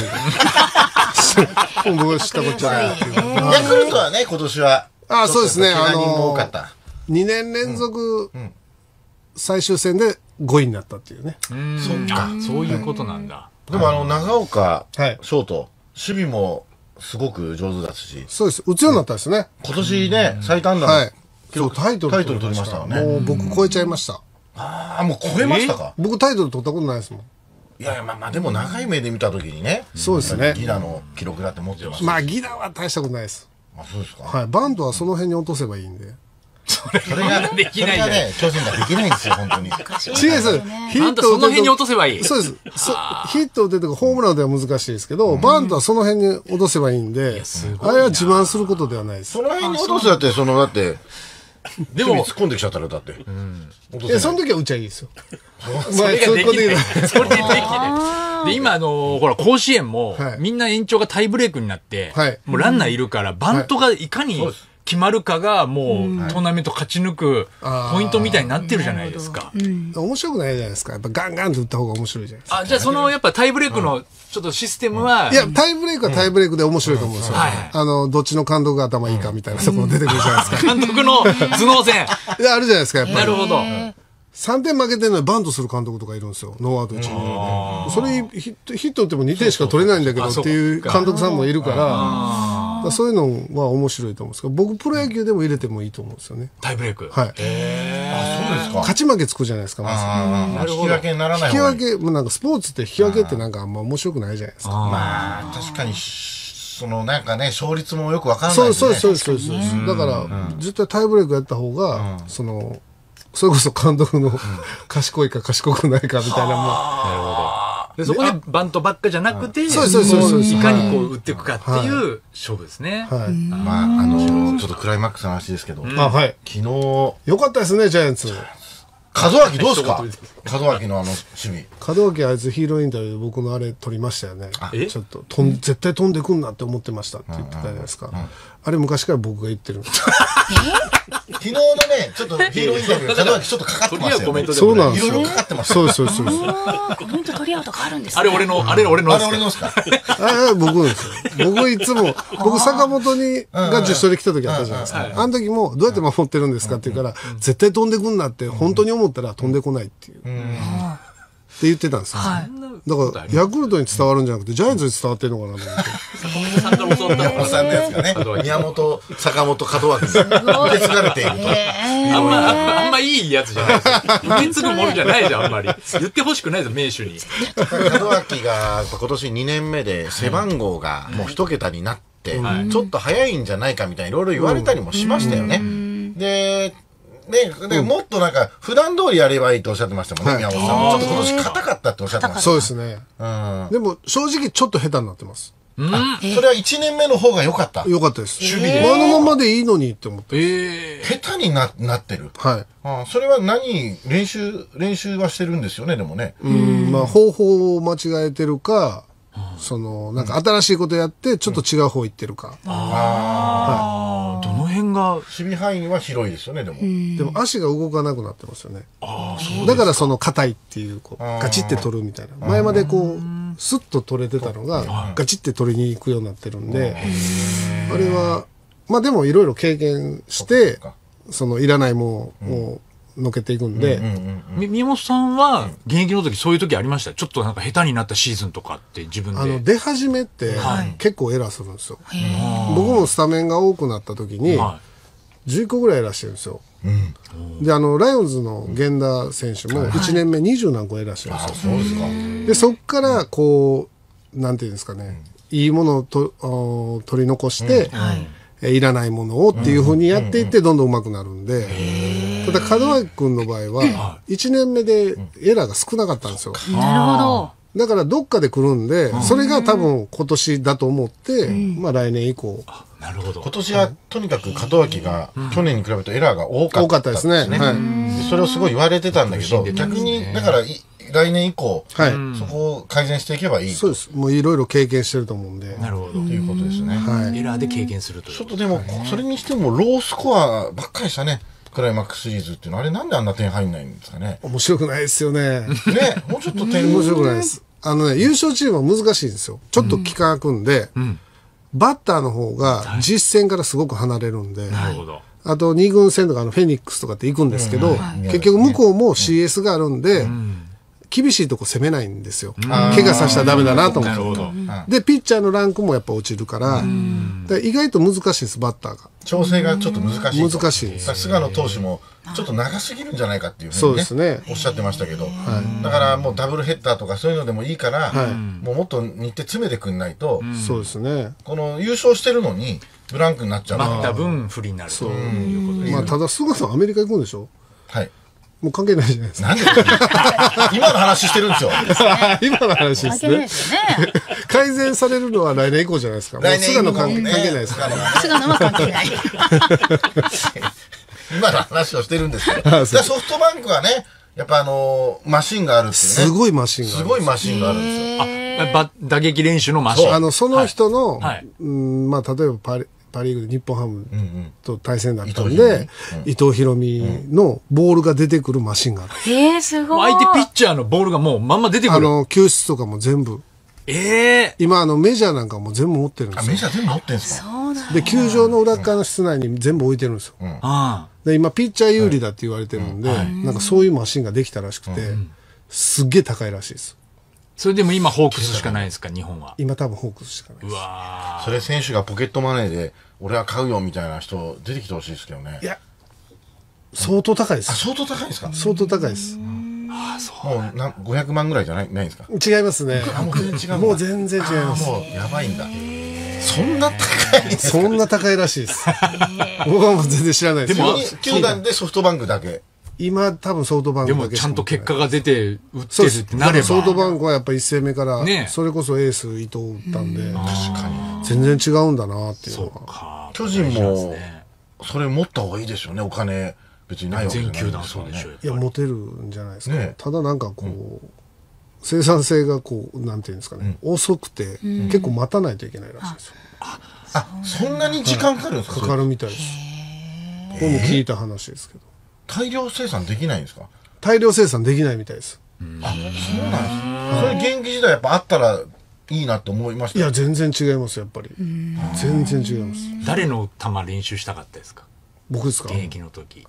僕は知ったこっちゃないっていう。 ヤクルトはね、今年は。 そうですね。 2 2年連続、最終戦で5位になったっていうね。 そっか。そういうことなんだ。 でも長岡、ショート、守備もすごく上手だし。 そうです。打つようになったですね。 今年ね、最短打のタイトル取りましたね。もう僕超えちゃいました。 ああ、もう超えましたか。 僕タイトル取ったことないですもん。 いやいや、まあでも長い目で見たときにね。 そうですね。 ギラの記録だって持ってます。 まあギラは大したことないです。 あ、そうですか。 はい。バントはその辺に落とせばいいんで。 それができないじゃん。 挑戦ができないんですよ、本当に。違うです。ヒットその辺に落とせばいい。 そうです。ヒットを打てとかホームランでは難しいですけど、バントはその辺に落とせばいいんで、あれは自慢することではないです。 その辺に落とすだって、だって、でも突っ込んできちゃったらだって。 その時は打っちゃいいですよ。 それができない。それできない。で、今ほら、甲子園も、みんな延長がタイブレークになって、もうランナーいるから、バントがいかに決まるかが、もう、トーナメント勝ち抜くポイントみたいになってるじゃないですか。 面白くないじゃないですか。やっぱガンガンと打った方が面白いじゃないですか。 じゃあやっぱタイブレークの、ちょっとシステムは。 いや、タイブレークはタイブレークで面白いと思うんですよ。どっちの監督が頭いいかみたいなところ出てくるじゃないですか。 監督の頭脳戦。 いや、あるじゃないですか、やっぱり。 なるほど。 3点負けてるのにバントする監督とかいるんですよ。ノーアウト1、2。それヒット打っても2点しか取れないんだけどっていう監督さんもいるから、そういうのは面白いと思うんですけど、僕プロ野球でも入れてもいいと思うんですよね。 タイブレーク。 はい。 そうですか。 勝ち負けつくじゃないですか、 まず。引き分けにならない。 引き分け、なんかスポーツって引き分けってなんかあんま面白くないじゃないですか。 まあ、確かに、なんかね、勝率もよくわかんないですね。 そう。だから、絶対タイブレークやった方が、それこそ監督の賢いか賢くないかみたいなもん。なるほど。で、そこでバントばっかじゃなくて、 そう。 いかにこう打っていくかっていう勝負ですね。 はい。まあ、ちょっとクライマックスの話ですけど、 はい。 昨日。 よかったですね、ジャイアンツ。 門脇どうですか？門脇の守備。 門脇あいつヒーローインタビューで僕のあれ撮りましたよね。ちょっと絶対飛んでくんなって思ってましたって言ってたじゃないですか。あれ昔から僕が言ってるんです。 昨日のね、ちょっとヒーローインタビュー、門脇ちょっとかかってましたよね。 そうなんですよ。 いろいろかかってました。 そう。 コメント取り合うとかあるんですか？ あれ俺のですか？ 僕のですよ。僕いつも、坂本が自主トレ来た時あったじゃないですか。あの時もどうやって守ってるんですかって言うから、絶対飛んでくんなって本当に思ったら飛んでこないっていう。って言ってたんですよ。だから、ヤクルトに伝わるんじゃなくて、ジャイアンツに伝わってるのかなと思って。 宮本さんのやつがね、宮本、坂本、門脇に受け継がれていると。 あんまいいやつじゃないですよ。受け継ぐものじゃないじゃん、あんまり。言ってほしくないぞ、名手に。 門脇が今年2年目で背番号がもう一桁になって、ちょっと早いんじゃないかみたいにいろいろ言われたりもしましたよね。で、もっとなんか、普段通りやればいいとおっしゃってましたもんね、宮本さんも。ちょっと今年硬かったっておっしゃってました。 そうですね。でも、正直ちょっと下手になってます。 それは1年目の方が良かった。 良かったです。 守備で。 あのままでいいのにって思って。 下手になってる。 はい。 それは練習はしてるんですよね、でもね。 まあ、方法を間違えてるか、なんか新しいことやって、ちょっと違う方行ってるか。 どの辺が守備範囲は広いですよね、でも。 でも足が動かなくなってますよね。だから硬いっていう、ガチって取るみたいな。前までスッと取れてたのが、ガチって取りに行くようになってるんで、あれは、まあでもいろいろ経験して、いらないものをのけていくんで。 宮本さんは、現役の時そういう時ありました？ちょっとなんか下手になったシーズンとかって自分で。 出始めって結構エラーするんですよ。僕もスタメンが多くなった時に、11個ぐらいエラーしてるんですよ。で、ライオンズの源田選手も1年目20何個エラーしてるんですよ。 そうですか。 で、そっからなんていうんですかね、いいものを取り残して、いらないものをっていうふうにやっていってどんどん上手くなるんで、ただ門脇君の場合は1年目でエラーが少なかったんですよ。 なるほど。 だからどっかで来るんで、それが多分今年だと思って、まあ来年以降なるほど。 今年はとにかく門脇が去年に比べるとエラーが多かったですね。それをすごい言われてたんだけど、逆に、だから来年以降、そこを改善していけばいい。 そうです。もういろいろ経験してると思うんで。 なるほど。 ということですね。 エラーで経験するという。 ちょっとでも、それにしてもロースコアばっかりしたね。クライマックスシリーズっていうのは、あれなんであんな点入んないんですかね。 面白くないですよね。 ね、もうちょっと点面白くないです。優勝チームは難しいんですよ。ちょっと期間空くんで、バッターの方が実戦からすごく離れるんで、 なるほど。 あと2軍戦とかフェニックスとかって行くんですけど、結局向こうも CS があるんで、厳しいとこ攻めないんですよ。怪我させたらダメだなと思って。で、ピッチャーのランクもやっぱ落ちるから、意外と難しいです、バッターが。 調整がちょっと難しい。 難しいです。 菅野投手もちょっと長すぎるんじゃないかっていうふうにね、おっしゃってましたけど、だからもうダブルヘッダーとかそういうのでもいいから、もうもっと日程詰めてくんないと、 そうですね。 この優勝してるのにブランクになっちゃう。 待った分不利になるということです。 まあただ菅野さんアメリカ行くんでしょ。 はい。 もう関係ないじゃないですか。 なんで今の話してるんですよ。 今の話ですね。改善されるのは来年以降じゃないですか。 来年菅野関係ないですから。 菅野は関係ない。 今の話をしてるんですけど。ソフトバンクはね、やっぱマシンがあるっていうね。 すごいマシンがある。 すごいマシンがあるんですよ。打撃練習のマシン。 その人の、まあ例えばパリーグで日本ハムと対戦だったんで、伊藤大海のボールが出てくるマシンがある。 すごい。 相手ピッチャーのボールがもうまんま出てくる。 球質とかも全部。今メジャーなんかも全部持ってるんですよ。 メジャー全部持ってるんですか。 で、球場の裏側の室内に全部置いてるんですよ。で、今ピッチャー有利だって言われてるんで、なんかそういうマシンができたらしくて、すっげえ高いらしいです。 それでも今ホークスしかないですか、日本は。 今多分ホークスしかないです。 うわそれ選手がポケットマネーで、俺は買うよみたいな人出てきてほしいですけどね。 いや、相当高いです。 相当高いですか。 相当高いです。 もう500万ぐらいじゃないんですか。 違いますね。もう全然違います。 もうやばいんだ。そんな高い。 そんな高いらしいです。僕はもう全然知らないです。 でも球団でソフトバンクだけ。 今多分ソフトバンクだけ。 でもちゃんと結果が出て打ってるってなれば。 ソフトバンクはやっぱ1戦目からそれこそエース伊藤打ったんで、確かに全然違うんだなっていうのは。 巨人もそれ持った方がいいですよね。お金別にないわけじゃない。 全球団そうでしょう。 いや持てるんじゃないですか。ただなんかこう生産性がこうなんていうんですかね、遅くて結構待たないといけないらしいですよ。 そんなに時間かかるんですか。 かかるみたいです。これも聞いた話ですけど。 大量生産できないんですか。 大量生産できないみたいです。 そうなんですか。それ現役時代やっぱあったらいいなと思いました。 いや全然違いますやっぱり。全然違います。 誰の球練習したかったですか。 僕ですか。 現役の時。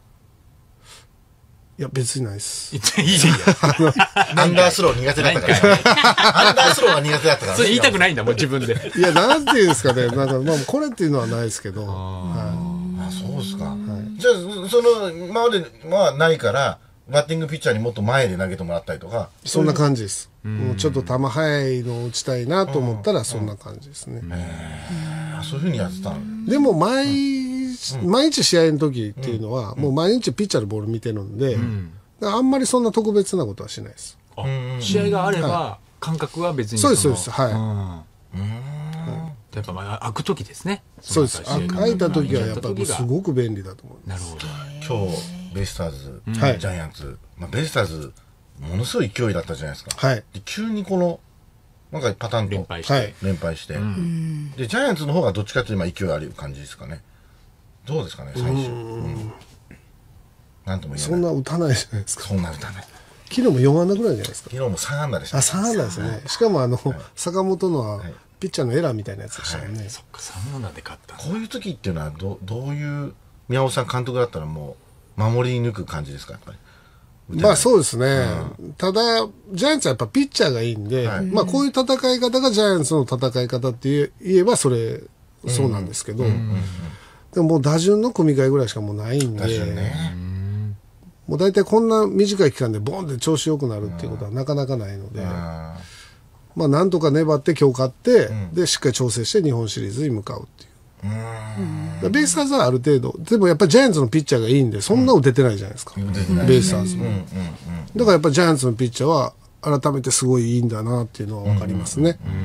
いや別にないです。 いいじゃん。 アンダースロー苦手だったから。アンダースローが苦手だったから。 それ言いたくないんだもん自分で。 いやなんていうんですかね。なんかまあこれっていうのはないですけど。 そうですか。じゃあその今まではないからバッティングピッチャーにもっと前で投げてもらったりとか。 そんな感じです。もうちょっと球速いのを打ちたいなと思ったらそんな感じですね。 そういうふうにやってたの。 でも毎日試合の時っていうのはもう毎日ピッチャーのボール見てるんで、あんまりそんな特別なことはしないです。 試合があれば感覚は別に。 そうですそうです。はい。 やっぱ開く時ですね。 そうです。開いた時はやっぱりすごく便利だと思います。 なるほど。 今日ベイスターズ、ジャイアンツ、ベイスターズものすごい勢いだったじゃないですか。急にこのなんかパターンと連敗して、でジャイアンツの方がどっちかというと今勢いある感じですかね。どうですかね最終。なんとも言えない。 そんな打たないじゃないですか。 そんな打たない。 昨日も4安打ぐらいじゃないですか。 昨日も3安打でした。 3安打ですね。しかも坂本のはピッチャーのエラーみたいなやつでしたよね。 そっか3安打で勝った。 こういう時っていうのはどういう宮尾さん監督だったらもう守り抜く感じですかやっぱり。 まあそうですね。ただジャイアンツはやっぱピッチャーがいいんで、まあこういう戦い方がジャイアンツの戦い方って言えばそうなんですけど、でももう打順の組み替えぐらいしかもうないんで、もう大体こんな短い期間でボンって調子よくなるっていうことはなかなかないので、まあなんとか粘って今日勝って、でしっかり調整して日本シリーズに向かうっていう。ベイスターズはある程度でもやっぱりジャイアンツのピッチャーがいいんでそんな打ててないじゃないですか、ベイスターズも。だからやっぱりジャイアンツのピッチャーは改めてすごいいいんだなっていうのは分かりますね。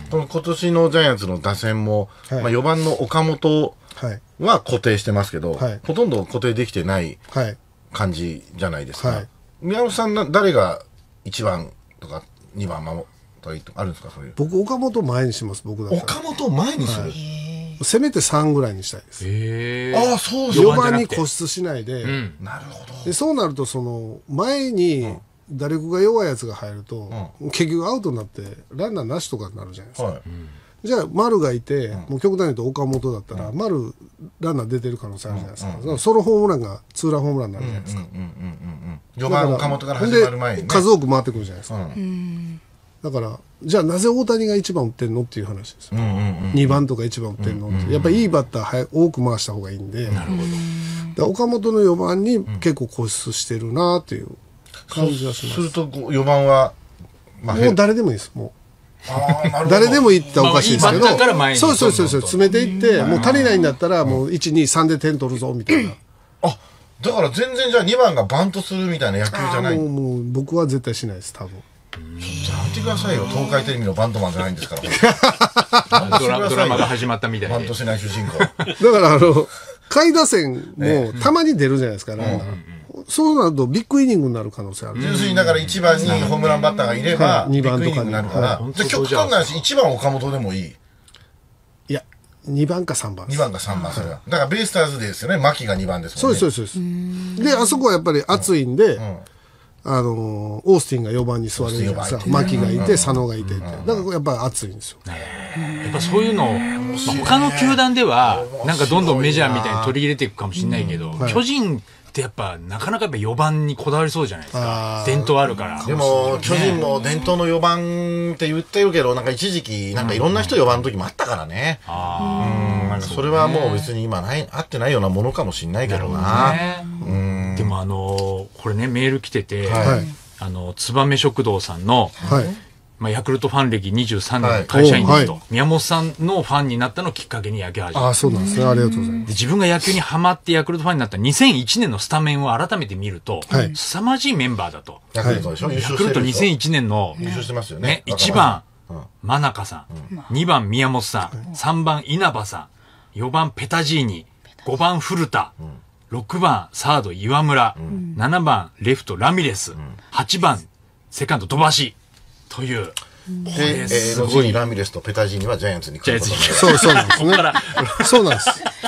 今年のジャイアンツの打線も、まあ、4番の岡本は固定してますけど、ほとんど固定できてない感じじゃないですか。宮本さん、誰が1番とか2番守ったりとかあるんですか？そういう。 僕、岡本前にします、僕だったら。 岡本前にする？ せめて3ぐらいにしたいです。 ああ、そうそう。 4番に固執しないで。 なるほど。 でそうなると、その、前に打力が弱いやつが入ると、結局アウトになって、ランナーなしとかになるじゃないですか。じゃあ、丸がいて、もう極端に言うと岡本だったら、丸、ランナー出てる可能性あるじゃないですか。ソロホームランがツーランホームランになるじゃないですか。 4番岡本から始まる前に、ね。 数多く回ってくるじゃないですか。だから、じゃあなぜ大谷が1番打ってんのっていう話ですよ。2番とか1番打ってんのって。やっぱりいいバッター多く回した方がいいんで。なるほど。岡本の4番に結構固執してるなっていう感じがします。 すると4番は、 もう誰でもいいです、もう。誰でもいいっておかしいですけど。そうそうそうそう、詰めていって、もう足りないんだったら、もう1、2、3で点取るぞ、みたいな。 あ、だから全然じゃあ2番がバントするみたいな野球じゃない。 もう僕は絶対しないです、多分。 じゃあやってくださいよ。東海テレビのバントマンじゃないんですから。 ドラマが始まったみたいな。 バントしない主人公。 だから下位打線もたまに出るじゃないですか、ランナー。そうなるとビッグイニングになる可能性ある。 純粋にだから1番にホームランバッターがいれば、ビッグイニングになるから。じゃあ極端な話、1番岡本でもいい。 いや、2番か3番。 2番か3番、それは。だからベイスターズですよね。牧が2番ですもんね。 そうです、そうです。で、あそこはやっぱり暑いんで、オースティンが4番に座るじゃないですか。牧がいて、佐野がいてって。だからやっぱり暑いんですよ。 やっぱそういうのを、他の球団では、なんかどんどんメジャーみたいに取り入れていくかもしれないけど、巨人ってやっぱ、なかなかやっぱ4番にこだわりそうじゃないですか。伝統あるから。 でも、巨人も伝統の4番って言ってるけど、なんか一時期、なんかいろんな人4番の時もあったからね。なんかそれはもう別に今合ってないようなものかもしれないけどな。 でもこれね、メール来てて、燕食堂さんの、ヤクルトファン歴23年の会社員ですと、宮本さんのファンになったのをきっかけに野球始めた。 あ、そうなんですね。ありがとうございます。 自分が野球にハマってヤクルトファンになった2001年のスタメンを改めて見ると、凄まじいメンバーだと。 ヤクルトでしょ？ ヤクルト2001年の、 優勝してますよね。 1番、真中さん、2番宮本さん、3番稲葉さん、4番ペタジーニ、5番古田、6番サード岩村、7番レフトラミレス、8番セカンド土橋という。 で、後にラミレスとペタジーニはジャイアンツに来ることになる。 そうなんですね。そうなん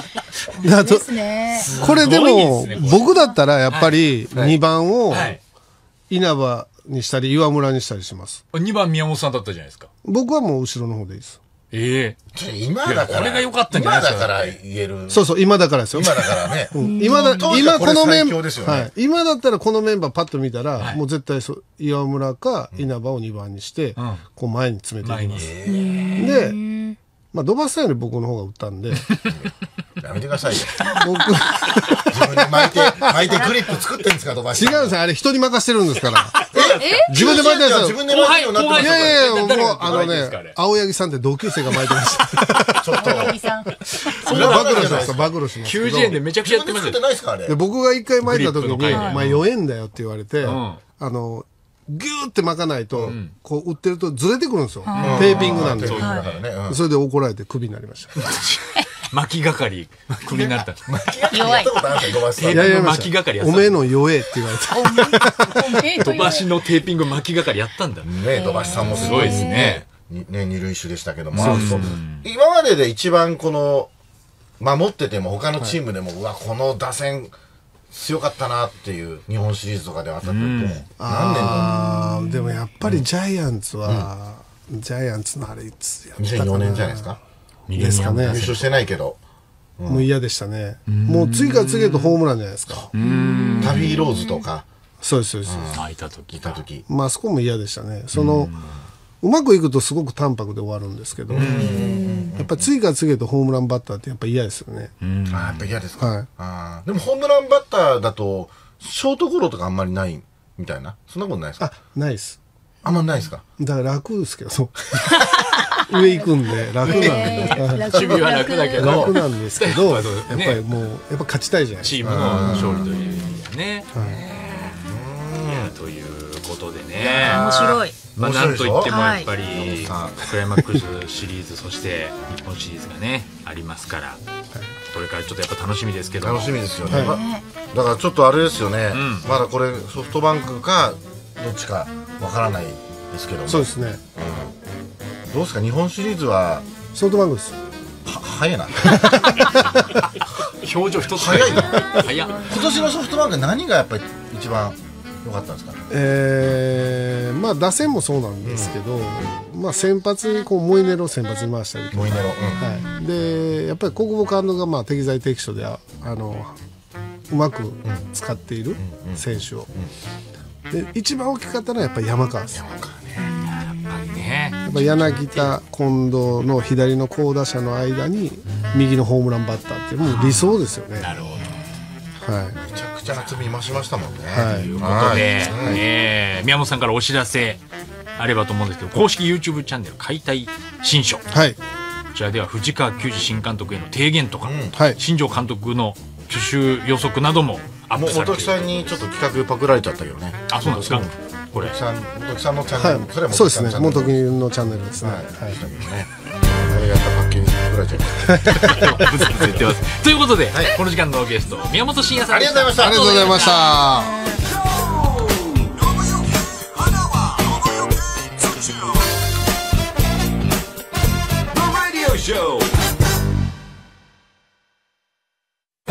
です。これでも、僕だったらやっぱり2番を稲葉にしたり岩村にしたりします。 2番宮本さんだったじゃないですか。 僕はもう後ろの方でいいです。 今だから。 これが良かったんじゃないですか。 今だから言える。 そうそう、今だからですよ。 今だからね。 今このメンバー、今だったらこのメンバーパッと見たら、もう絶対岩村か稲葉を2番にして、こう前に詰めていきます。で、まあ、土橋さんより僕の方が打ったんで。 やめてくださいよ。自分で巻いてクリップ作ってるんですか、土橋。 違うんですよ。あれ人に任せてるんですから。自分で巻いてるんですよ。 自分で巻いてるようになってますよ。 いやいや、もう青柳さんって同級生が巻いてました。ちょっと。暴露しました、暴露しました。 90円でめちゃくちゃやってますよ。 で、僕が一回巻いた時に、お前弱えんだよって言われて、ギューって巻かないと、こう打ってるとずれてくるんですよ。テーピングなんで。それで怒られてクビになりました。 巻き係、クビになった。 弱い。 テーピング巻き係やった。 おめえの弱えって言われた。土橋のテーピング巻き係やったんだ。 ね、土橋さんもすごいですね。ね、二塁手でしたけども。今までで一番この、守ってても他のチームでも、うわ、この打線、強かったなっていう日本シリーズとかで当たってて何年でもやっぱりジャイアンツは、ジャイアンツのあれいつやったかな 2004年じゃないですかですかね。優勝してないけどもう嫌でしたね。もう次から次へとホームランじゃないですか。 タビーローズとかそうですそうです。 いた時まあそこも嫌でしたね。うまくいくとすごく淡白で終わるんですけど、やっぱり次から次へとホームランバッターってやっぱ嫌ですよね。 やっぱ嫌ですか。でもホームランバッターだとショートゴロとかあんまりないみたいな、そんなことないですか？ ないです。 あんまないですか？ だから楽ですけど、上行くんで楽なんで、 守備は楽だけど楽なんですけど、やっぱりもうやっぱ勝ちたいじゃないですか。 チームの勝利という意味でね。ということことでね。 面白い。 なんといってもやっぱりクライマックスシリーズ、そして日本シリーズがねありますから、これからちょっとやっぱ楽しみですけど。 楽しみですよね。だからちょっとあれですよね。まだこれソフトバンクかどっちかわからないですけども。 そうですね。 どうですか、日本シリーズは。 ソフトバンクです。 早いな。 表情一つ早いな。 早。 今年のソフトバンク何がやっぱり一番良かったんですかね。 まあ打線もそうなんですけど、まあ先発にモイネロを先発に回したりとか。 モイネロ。 はい。でやっぱり小久保監督がまあ適材適所でうまく使っている選手を。で一番大きかったのはやっぱり山川です。 山川ね。 やっぱ柳田、近藤の左の好打者の間に右のホームランバッターっていうもう理想ですよね。 なるほど。はい。めちゃくちゃ厚み増しましたもんね。 ということで、宮本さんからお知らせあればと思うんですけど、公式 YouTube チャンネル解体新書。 はい。こちらでは藤川球児新監督への提言とか、新庄監督の去就予測などもアップされている。 本木さんにちょっと企画パクられちゃったけどね。 あ、そうなんですか。これ本木さんのチャンネル、それはそうですね。本木のチャンネルですね。はい。 あれやったパッケージパクられちゃいました。 言ってます。ということで、この時間のゲスト宮本慎也さんでした。 ありがとうございました。 ありがとうございました。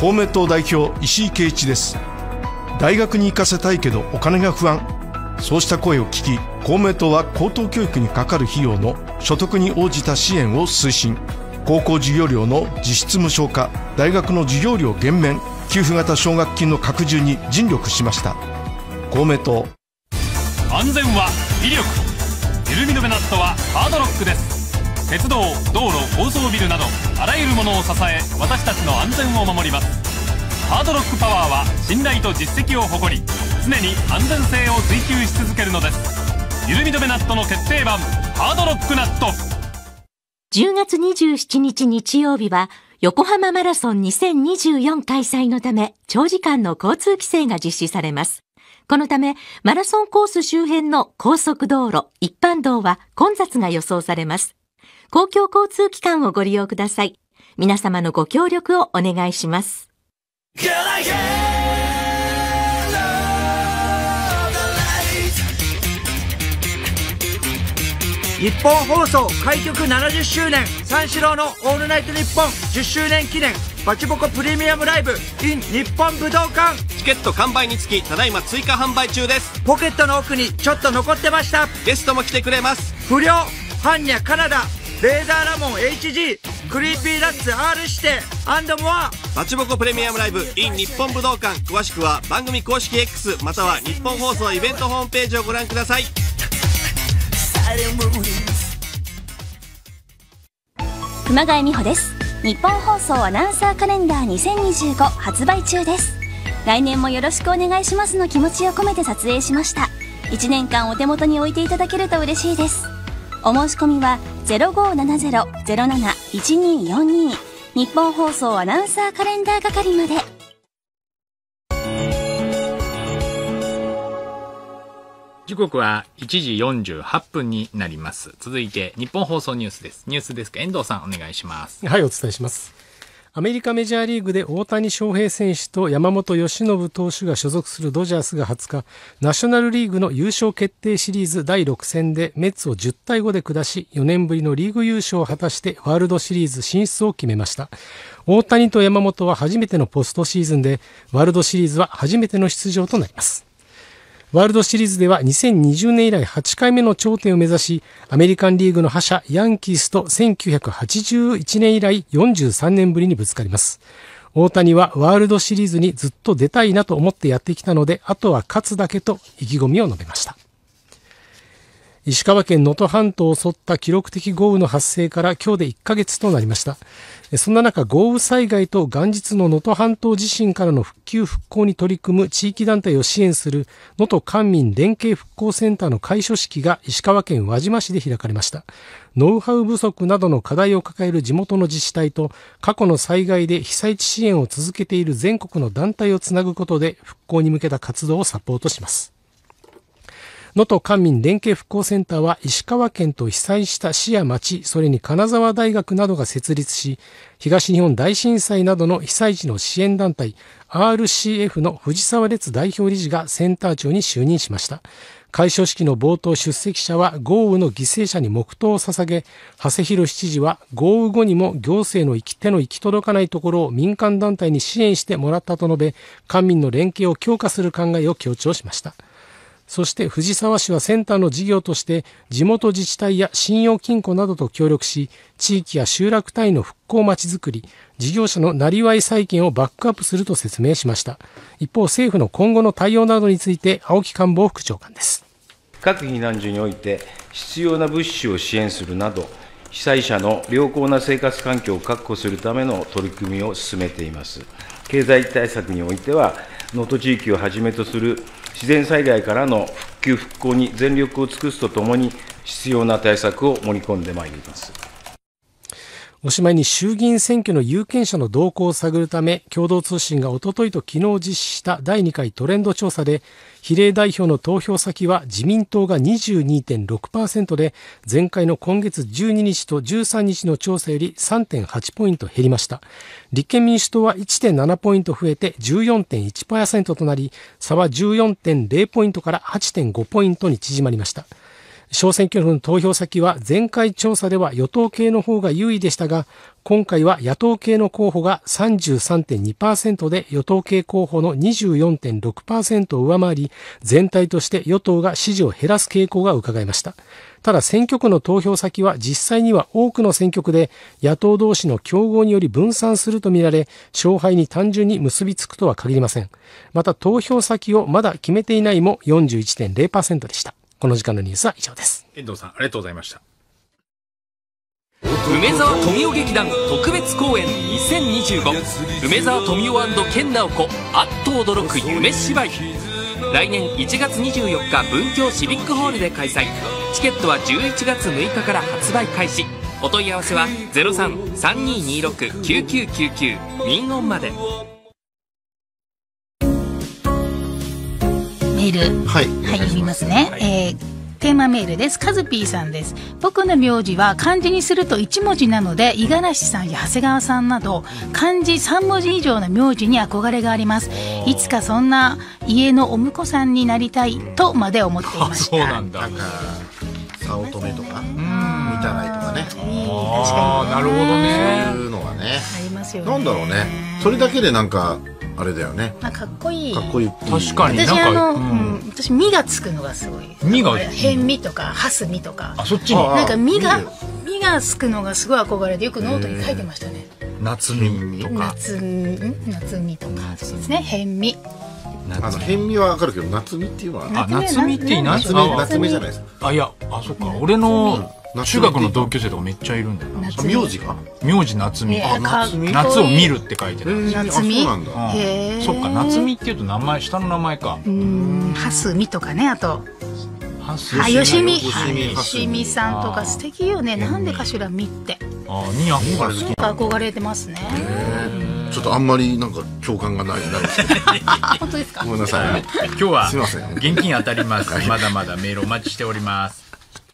公明党代表石井啓一です。大学に行かせたいけどお金が不安、そうした声を聞き、公明党は高等教育にかかる費用の所得に応じた支援を推進。高校授業料の実質無償化、大学の授業料減免、給付型奨学金の拡充に尽力しました。公明党。 安全は威力、緩み止めナットはハードロックです。鉄道、道路、高層ビルなどあらゆるものを支え、私たちの安全を守ります。ハードロックパワーは信頼と実績を誇り、常に安全性を追求し続けるのです。緩み止めナットの決定版ハードロックナット。 10月27日日曜日は横浜マラソン2024開催のため長時間の交通規制が実施されます。このためマラソンコース周辺の高速道路、一般道は混雑が予想されます。公共交通機関をご利用ください。皆様のご協力をお願いします。 日本放送開局70周年三四郎のオールナイトニッポン10周年記念バチボコプレミアムライブ in 日本武道館。 チケット完売につきただいま追加販売中です。 ポケットの奥にちょっと残ってました。 ゲストも来てくれます。 不良、ハンニャカナダ、レーザーラモン HG、クリーピーナッツ R 指定&モア。 バチボコプレミアムライブ in 日本武道館。詳しくは番組公式 X または日本放送イベントホームページをご覧ください。 熊谷美穂です。日本放送アナウンサーカレンダー2025発売中です。来年もよろしくお願いしますの気持ちを込めて撮影しました。1年間お手元に置いていただけると嬉しいです。お申し込みは 0570-07-1242 日本放送アナウンサーカレンダー係まで。 時刻は1時48分になります。続いて日本放送ニュースです。ニュースデスク遠藤さんお願いします。 はい、お伝えします。アメリカメジャーリーグで大谷翔平選手と山本由伸投手が所属するドジャースが20日、ナショナルリーグの優勝決定シリーズ第6戦でメッツを10対5で下し、4年ぶりのリーグ優勝を果たしてワールドシリーズ進出を決めました。大谷と山本は初めてのポストシーズンで、ワールドシリーズは初めての出場となります。ワールドシリーズでは2020年以来8回目の頂点を目指し、アメリカンリーグの覇者ヤンキースと1981年以来43年ぶりにぶつかります。大谷はワールドシリーズにずっと出たいなと思ってやってきたので、あとは勝つだけと意気込みを述べました。石川県能登半島を襲った記録的豪雨の発生から今日で1ヶ月となりました。そんな中、豪雨災害と元日の能登半島地震からの復旧復興に取り組む地域団体を支援する能登官民連携復興センターの開所式が石川県輪島市で開かれました。ノウハウ不足などの課題を抱える地元の自治体と過去の災害で被災地支援を続けている全国の団体をつなぐことで復興に向けた活動をサポートします。 能登官民連携復興センターは石川県と被災した市や町、それに金沢大学などが設立し、東日本大震災などの被災地の支援団体 RCF の藤沢烈代表理事がセンター長に就任しました。開所式の冒頭、出席者は豪雨の犠牲者に黙祷を捧げ、長谷博知事は豪雨後にも行政の手の行き届かないところを民間団体に支援してもらったと述べ、官民の連携を強化する考えを強調しました。そして藤沢市はセンターの事業として地元自治体や信用金庫などと協力し、地域や集落単位の復興まちづくり、事業者のなりわい再建をバックアップすると説明しました。一方、政府の今後の対応などについて青木官房副長官です。 各避難所において必要な物資を支援するなど、被災者の良好な生活環境を確保するための取り組みを進めています。経済対策においては、能登地域をはじめとする自然災害からの復旧・復興に全力を尽くすとともに、必要な対策を盛り込んでまいります。 おしまいに衆議院選挙の有権者の動向を探るため、共同通信がおとといと昨日実施した第2回トレンド調査で、比例代表の投票先は自民党が 22.6% で、前回の今月12日と13日の調査より 3.8 ポイント減りました。立憲民主党は 1.7 ポイント増えて 14.1% となり、差は 14.0 ポイントから 8.5 ポイントに縮まりました。小選挙区の投票先は前回調査では与党系の方が優位でしたが、今回は野党系の候補が 33.2% で与党系候補の 24.6% を上回り、全体として与党が支持を減らす傾向が伺えました。ただ選挙区の投票先は実際には多くの選挙区で野党同士の競合により分散するとみられ、勝敗に単純に結びつくとは限りません。また投票先をまだ決めていないも 41.0% でした。この時間のニュースは以上です。 遠藤さん、ありがとうございました。梅沢富美男劇団特別公演2025、梅沢富美男&研ナオコあっと驚く夢芝居、来年1月24日文京シビックホールで開催。チケットは11月6日から発売開始。お問い合わせは 03-3226-9999 民音まで。 メール、はい、読みますね。テーマメールです。カズピーさんです。僕の名字は漢字にすると1文字なので、五十嵐さんや長谷川さんなど漢字3文字以上の名字に憧れがあります。いつかそんな家のお婿さんになりたいとまで思っていました。 そうなんだ。 早乙女とか見たないとかね。 確かに。 なるほどね。 そういうのがね。 ありますよね。 なんだろうね。それだけでなんかあれだよね。 かっこいい。 かっこいい。 確かに。 私実がつくのがすごい。 実が。 変実とかハス実とか。 あ、そっちに。 なんか実がつくのがすごい憧れでよくノートに書いてましたね。 夏実とか。 夏実とか。そうですね。変実。 変実はわかるけど、夏実っていうのは。 夏実って夏目じゃないですか。 あ、いや、あ、そっか。俺の中学の同級生とかめっちゃいるんだよな。 名字が名字夏実。夏を見るって書いてる。 夏実。 そっか、夏実っていうと名前、下の名前か。 ハスミとかね、あと。よしみさんとか素敵よね。なんでかしら、みって。 に憧れてますね。 ちょっとあんまりなんか共感がないですけど。 本当ですか。 ごめんなさい。 今日は現金当たります。まだまだメールお待ちしております。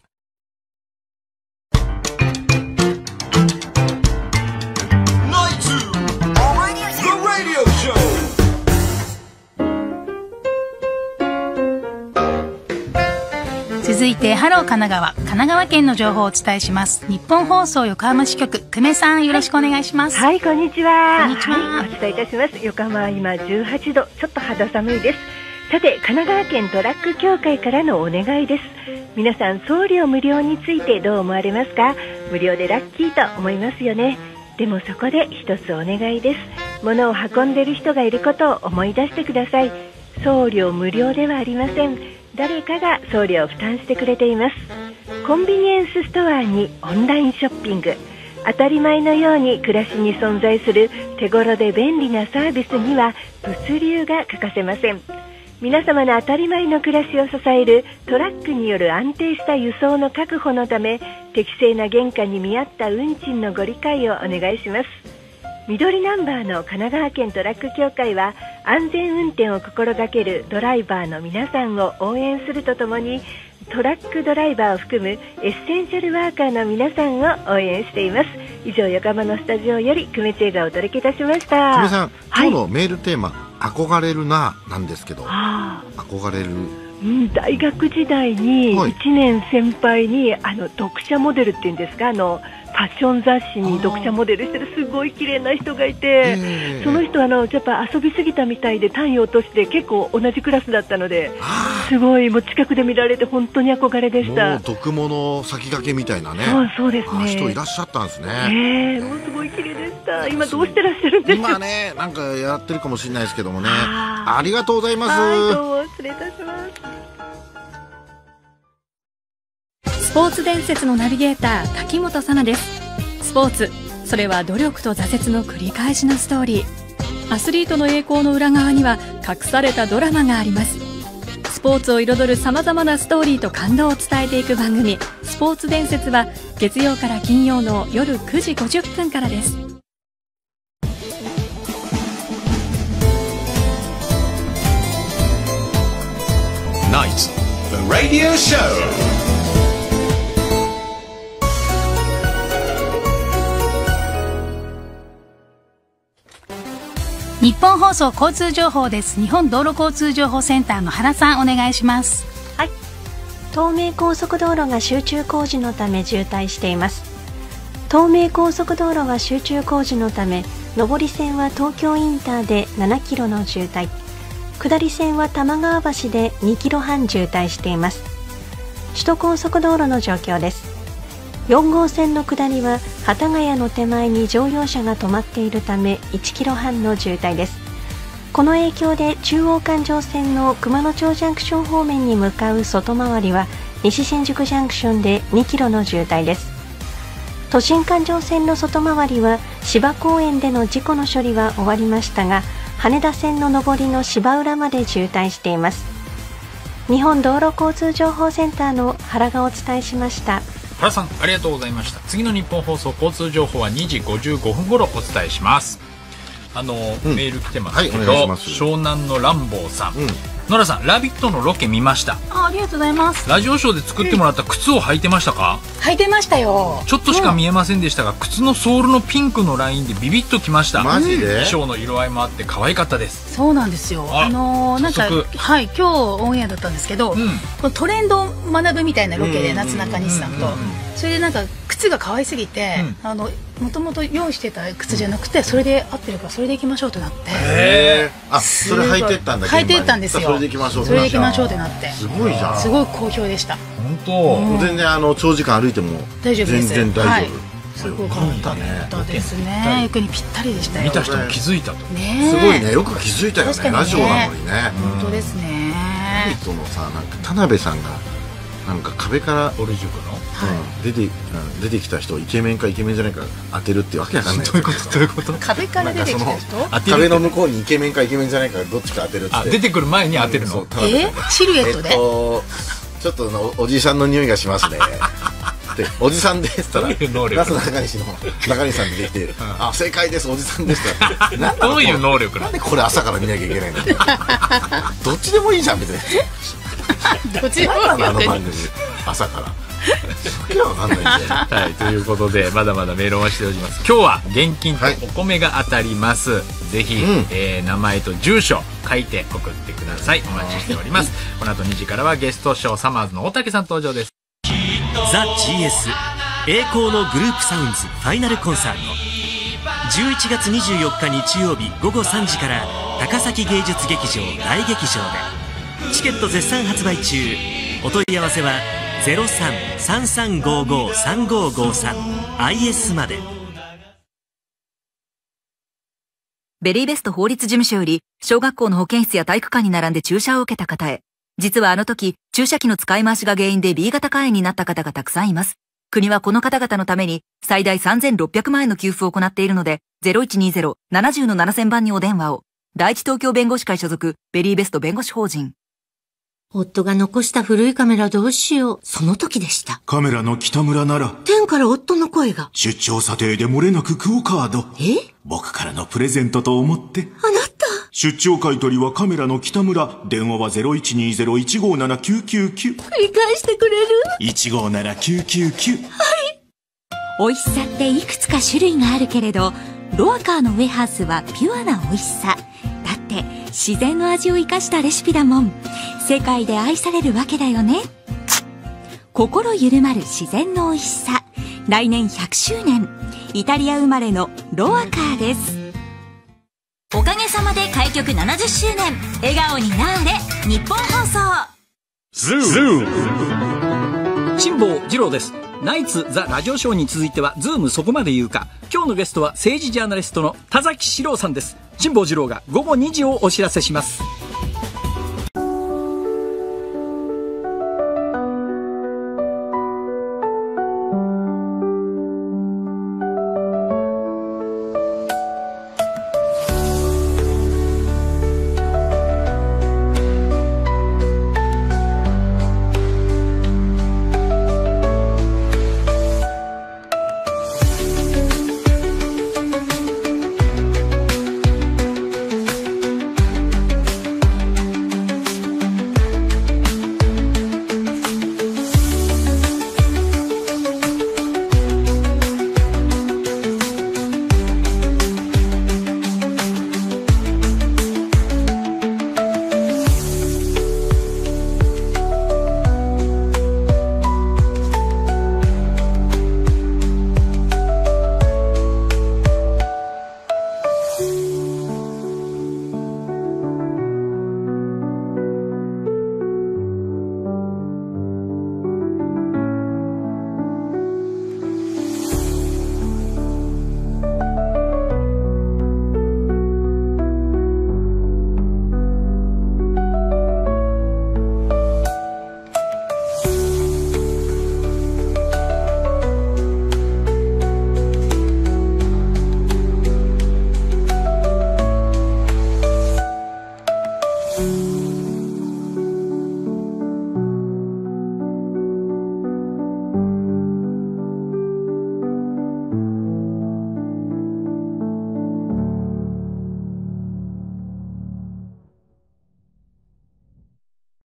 続いてハロー神奈川県の情報をお伝えします。日本放送横浜支局久米さん、よろしくお願いします。 はい、こんにちは。 こんにちは。 はい、お伝えいたします。横浜は今18度、ちょっと肌寒いです。さて、神奈川県トラック協会からのお願いです。皆さん、送料無料についてどう思われますか？無料でラッキーと思いますよね。でもそこで一つお願いです。物を運んでいる人がいることを思い出してください。送料無料ではありません。誰かが送料を負担してくれています。コンビニエンスストアにオンラインショッピング、当たり前のように暮らしに存在する手頃で便利なサービスには物流が欠かせません。皆様の当たり前の暮らしを支えるトラックによる安定した輸送の確保のため、適正な原価に見合った運賃のご理解をお願いします。緑ナンバーの神奈川県トラック協会は安全運転を心がけるドライバーの皆さんを応援するとともに、トラックドライバーを含むエッセンシャルワーカーの皆さんを応援しています。以上、横浜のスタジオより久米千恵がお届けいたしました。 久米さん、今日のメールテーマ、憧れるななんですけど、憧れる、 大学時代に1年先輩に読者モデルっていうんですか、ファッション雑誌に読者モデルしてるすごい綺麗な人がいて、その人やっぱ遊びすぎたみたいで単位を落として結構同じクラスだったので、すごいもう近くで見られて本当に憧れでした。 もう読モの先駆けみたいなね、 そうですね、 人いらっしゃったんですね。 もうすごい綺麗でした。今どうしてらっしゃるんですか？ 今ね、なんかやってるかもしれないですけどもね。ありがとうございます。 どうも失礼いたします。 スポーツ伝説のナビゲーター滝本紗奈です。スポーツ、それは努力と挫折の繰り返しのストーリー。アスリートの栄光の裏側には隠されたドラマがあります。スポーツを彩るさまざまなストーリーと感動を伝えていく番組、スポーツ伝説は月曜から金曜の夜9時50分からです。 ナイツ The Radio Show。 日本放送交通情報です。日本道路交通情報センターの原さん、お願いします。 はい、東名高速道路が集中工事のため渋滞しています。東名高速道路は集中工事のため、上り線は東京インターで7キロの渋滞、下り線は玉川橋で2キロ半渋滞しています。首都高速道路の状況です。4号線の下りは幡ヶ谷の手前に乗用車が止まっているため1キロ半の渋滞です。この影響で中央環状線の熊野町ジャンクション方面に向かう外回りは西新宿ジャンクションで2キロの渋滞です。都心環状線の外回りは芝公園での事故の処理は終わりましたが、羽田線の上りの芝浦まで渋滞しています。日本道路交通情報センターの原がお伝えしました。 原さん、ありがとうございました。次の日本放送交通情報は2時55分頃お伝えします。メール来てますけど、湘南のランボーさん、ノラさん、ラビットのロケ見ました。 ありがとうございます。 ラジオショーで作ってもらった靴を履いてましたか？ 履いてましたよ。 ちょっとしか見えませんでしたが、靴のソールのピンクのラインでビビッときました。 マジで？ 衣装の色合いもあって可愛かったです。 そうなんですよ。なんか、はい、今日オンエアだったんですけど、このトレンドを学ぶみたいなロケで、夏中西さんと、それでなんか靴が可愛すぎて、もともと用意してた靴じゃなくて、それで合ってるからそれで行きましょうってなって。 それ履いてったんだ。 履いてったんですよ。 それで行きましょう。 それで行きましょうってなって。 すごいじゃん。 すごい好評でした。 本当。全然長時間歩いても大丈夫です。 全然大丈夫。 すごかったね。そうですね。役にぴったりでしたよ。 見た人も気づいたと。 すごいね。よく気づいたよね。ラジオなのにね。 本当ですね。 そのさ、なんか田辺さんがなんか壁からオル塾の出てきた人、イケメンかイケメンじゃないか当てるってわけわかんない。 どういうこと？ 壁から出てきた人？ 壁の向こうにイケメンかイケメンじゃないかどっちか当てるって。 出てくる前に当てるの？ シルエットで？ ちょっとおじさんの匂いがしますね。で、おじさんですったら、なすなかにしの中西さん出てきて、正解です、おじさんですったら、 どういう能力なんでこれ朝から見なきゃいけないの？どっちでもいいじゃん別に。 どっちでもいいあの番組朝から。わかんないんで。 はい、ということでまだまだメールをお待ちしております。今日は現金とお米が当たります。ぜひ、名前と住所書いて送ってください。お待ちしております。この後2時からはゲストショーサマーズの大竹さん登場です。 ザ・ GS 栄光のグループサウンズファイナルコンサート、11月24日日曜日午後3時から高崎芸術劇場大劇場でチケット絶賛発売中。お問い合わせは 03-3355-3553 IS まで。 ベリーベスト法律事務所より小学校の保健室や体育館に並んで注射を受けた方へ。実はあの時、注射器の使い回しが原因で B 型肝炎になった方がたくさんいます。国はこの方々のために最大3600万円の給付を行っているので、0120-70-7000番にお電話を。第一東京弁護士会所属、ベリーベスト弁護士法人。 夫が残した古いカメラどうしよう。その時でした。 カメラの北村なら。 天から夫の声が。 出張査定で漏れなくクオカード。僕からのプレゼントと思って。 あなた。 出張買取はカメラの北村。電話は 0120-157-999。 繰り返してくれる？ 157-999。 美味しさっていくつか種類があるけれど、ロアカーのウエハースはピュアな美味しさ。だって自然の味を生かしたレシピだもん。世界で愛されるわけだよね。心緩まる自然の美味しさ。来年100周年。イタリア生まれのロアカーです。おかげさまで開局70周年。笑顔になーれ、日本放送。 辛坊治郎です。ナイツザラジオショーに続いてはズームそこまで言うか。今日のゲストは政治ジャーナリストの田崎史郎さんです。辛坊治郎が午後2時をお知らせします。